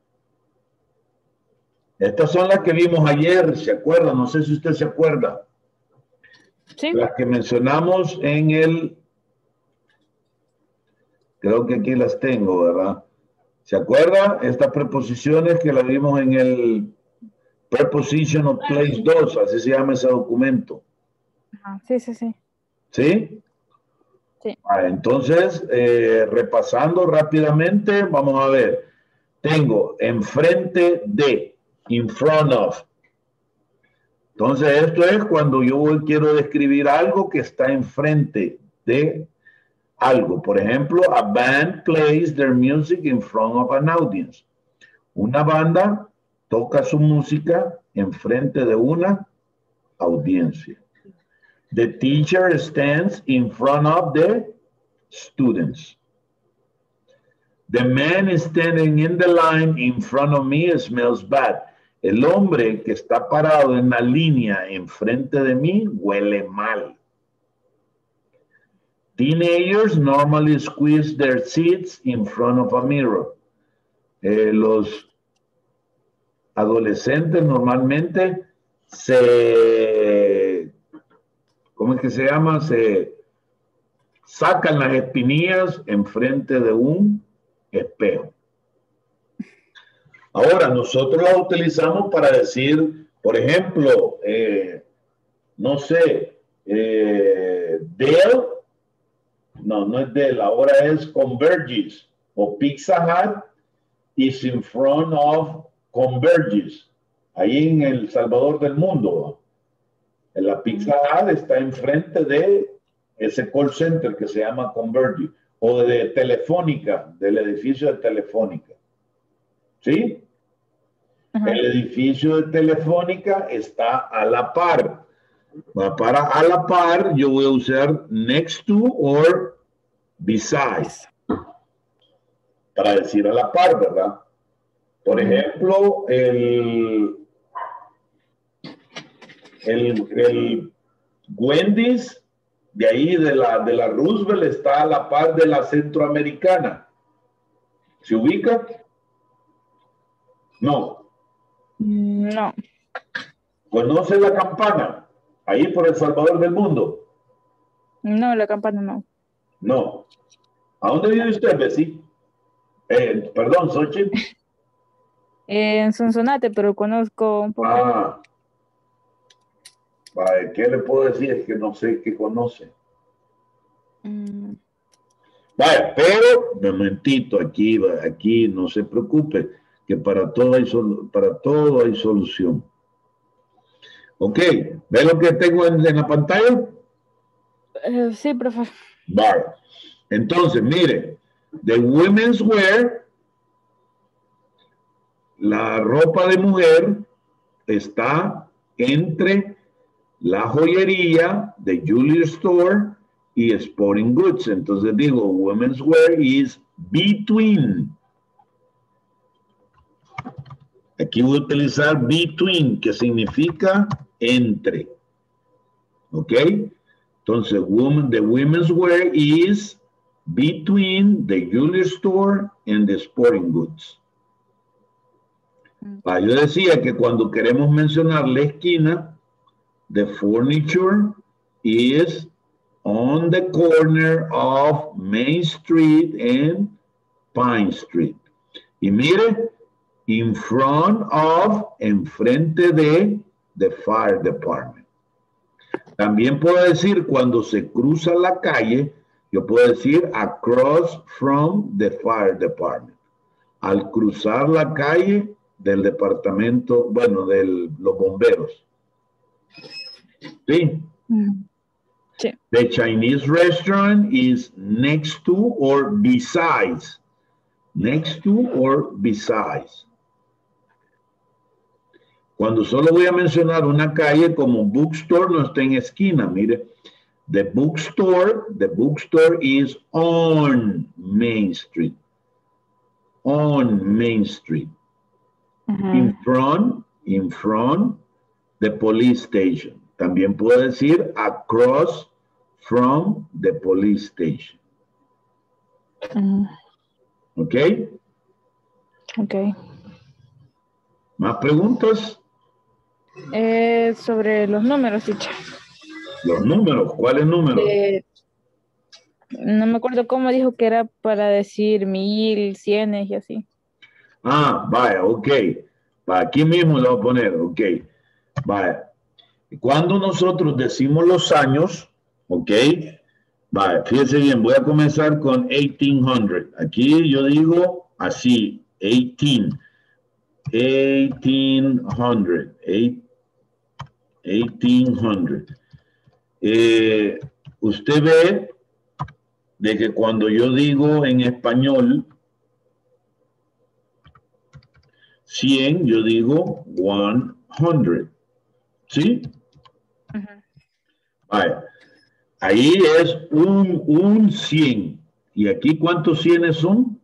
Estas son las que vimos ayer, ¿se acuerda? No sé si usted se acuerda. Sí. Las que mencionamos en el... Creo que aquí las tengo, ¿verdad? ¿Se acuerda? Estas preposiciones que las vimos en el Preposition of Place 2, así se llama ese documento. Sí, sí, sí. ¿Sí? Sí. Entonces, repasando rápidamente, vamos a ver. Tengo enfrente de, in front of. Entonces, esto es cuando yo quiero describir algo que está enfrente de algo. Por ejemplo, a band plays their music in front of an audience. Una banda toca su música enfrente de una audiencia. The teacher stands in front of the students. The man is standing in the line in front of me smells bad. El hombre que está parado en la línea enfrente de mí huele mal. Teenagers normally squeeze their seats in front of a mirror. Los adolescentes normalmente ¿cómo es que se llama? Se sacan las espinillas enfrente de un espejo. Ahora, nosotros la utilizamos para decir, por ejemplo, no sé, Dell, no es Dell, ahora es Convergys, o Pizza Hut is in front of Convergys, ahí en El Salvador del Mundo. La Pizza Hut está enfrente de ese call center que se llama Convergys, o de Telefónica, del edificio de Telefónica. ¿Sí? El edificio de Telefónica está a la par. Para a la par, yo voy a usar next to or besides. Para decir a la par, ¿verdad? Por ejemplo, el Wendy's, de ahí de la Roosevelt, está a la par de la Centroamericana. ¿Se ubica? No. No. ¿Conoce la Campana? Ahí por El Salvador del Mundo. No, la Campana no. No. ¿A dónde vive usted, Bessie? Perdón, Xochitl. En Sonsonate, pero conozco un poco. Ah. Vale, ¿qué le puedo decir? Es que no sé qué conoce. Vale, pero, un momentito, aquí, no se preocupe, que para todo hay solución. Ok, ¿ve lo que tengo en la pantalla? Sí, profesor. Vale. Entonces, mire, the women's wear, la ropa de mujer está entre la joyería de Jewelry Store y Sporting Goods. Entonces digo, women's wear is between. Aquí voy a utilizar between, que significa entre. ¿Ok? Entonces, the women's wear is between the jewelry store and the sporting goods. Yo decía que cuando queremos mencionar la esquina, the furniture is on the corner of Main Street and Pine Street. Y mire, in front of, enfrente de, the fire department. También puedo decir cuando se cruza la calle, yo puedo decir across from the fire department. Al cruzar la calle del departamento, bueno, de los bomberos. ¿Sí? Sí. The Chinese restaurant is next to or besides. Next to or besides. Cuando solo voy a mencionar una calle como bookstore, no está en esquina. Mire, the bookstore is on Main Street. On Main Street. In front, the police station. También puedo decir across from the police station. ¿Ok? Ok. ¿Más preguntas? Sobre los números, teacher. Los números, ¿cuáles números? No me acuerdo cómo dijo que era para decir 1000, 100 y así. Ah, vaya, ok. Aquí mismo lo voy a poner, ok. Vaya. Cuando nosotros decimos los años, ok. Vaya, fíjese bien, voy a comenzar con 1800. Aquí yo digo así, 1800. 1800. Usted ve de que cuando yo digo en español 100, yo digo 100. ¿Sí? Vale. Ahí es un 100. ¿Y aquí cuántos 100 son?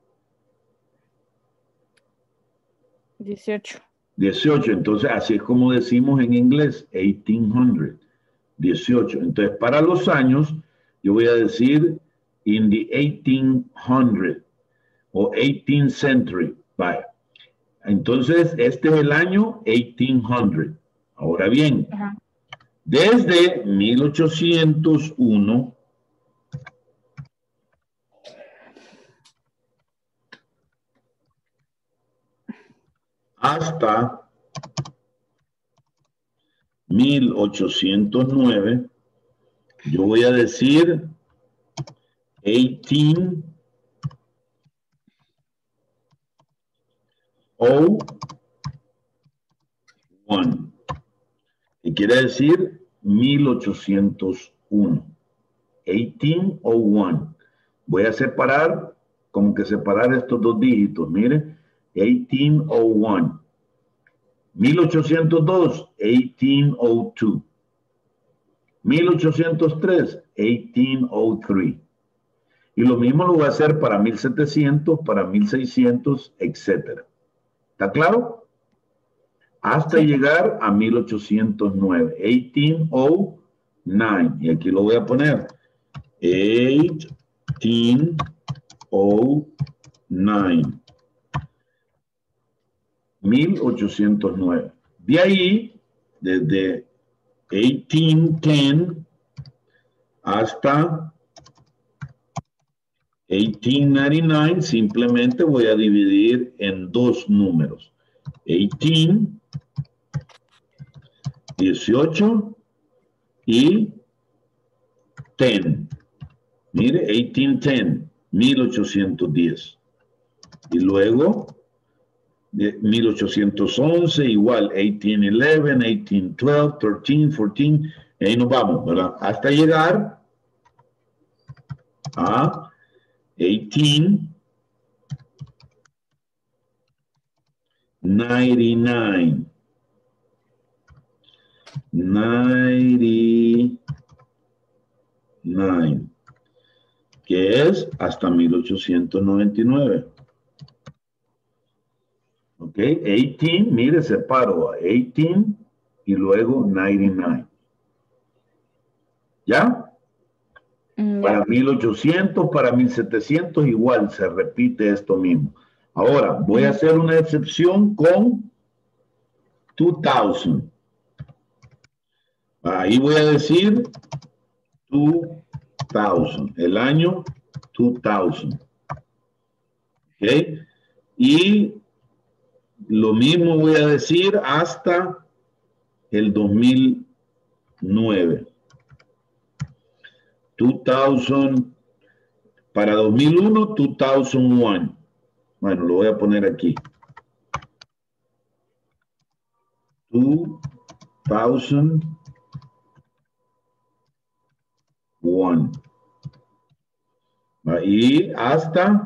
18. 18. Entonces, así es como decimos en inglés, 1800. 18. Entonces, para los años, yo voy a decir in the 1800 o 18th century. Vale. Entonces, este es el año 1800. Ahora bien, desde 1801 hasta 1809, yo voy a decir 1801. ¿Qué quiere decir? 1801. 1801. Voy a separar, como que separar estos dos dígitos. Mire, 1801. 1802, 1802. 1803, 1803. Y lo mismo lo voy a hacer para 1700, para 1600, etc. ¿Está claro? Hasta llegar a 1809, 1809. Y aquí lo voy a poner. 1809. 1809. De ahí, desde 1810 hasta 1899, simplemente voy a dividir en dos números. 18, 18 y 10. Mire, 1810, 1810. Y luego, 1811, igual, 1811, 1812, 13, 14, y ahí nos vamos, ¿verdad? Hasta llegar a 1899. 99, que es hasta 1899. Ok, 18, mire, separo a 18 y luego 99. ¿Ya? Para 1800, para 1700, igual se repite esto mismo. Ahora, voy a hacer una excepción con 2000. Ahí voy a decir 2000, el año 2000. ¿Ok? Y lo mismo voy a decir hasta el 2009. 2000, para 2001, 2001. Bueno, lo voy a poner aquí. 2001. Y hasta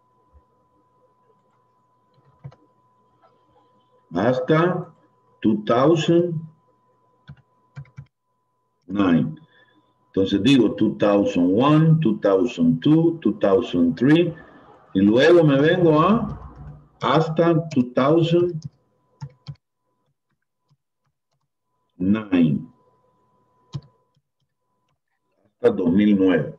2009. Entonces digo 2001, 2002, 2003 y luego me vengo a hasta 2009. Hasta 2009.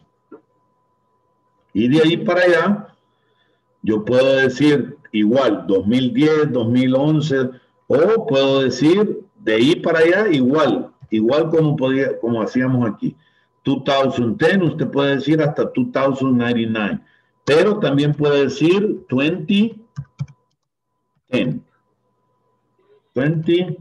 Y de ahí para allá, yo puedo decir igual 2010, 2011, o puedo decir de ahí para allá igual como hacíamos aquí. 2010, usted puede decir hasta 2099, pero también puede decir 2010. 2010.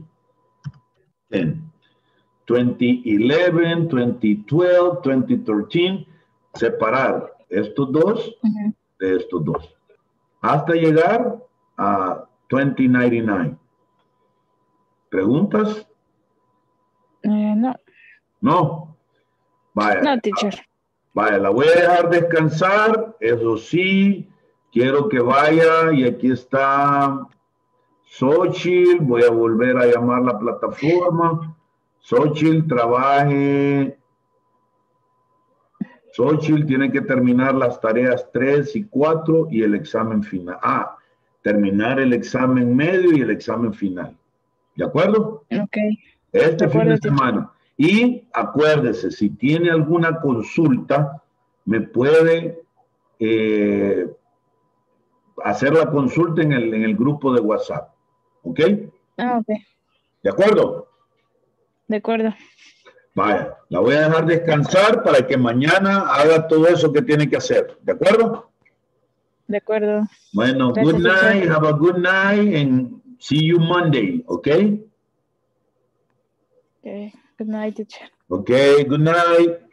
2011, 2012, 2013, separar estos dos de estos dos, hasta llegar a 2099. ¿Preguntas? No. No. Vaya. No, teacher. Vaya, la voy a dejar descansar. Eso sí, quiero que vaya. Y aquí está Xochitl. Voy a volver a llamar la plataforma. Xochitl, trabaje. Xochitl tiene que terminar las tareas 3 y 4 y el examen final. Terminar el examen medio y el examen final. ¿De acuerdo? Ok. Fin de semana. Y acuérdese, si tiene alguna consulta, me puede hacer la consulta en el grupo de WhatsApp. ¿Ok? Ok. ¿De acuerdo? De acuerdo. Vaya, la voy a dejar descansar para que mañana haga todo eso que tiene que hacer. ¿De acuerdo? De acuerdo. Bueno, gracias, good night, teacher. have a good night, and see you Monday, okay? Okay. Good night, teacher. Okay, good night.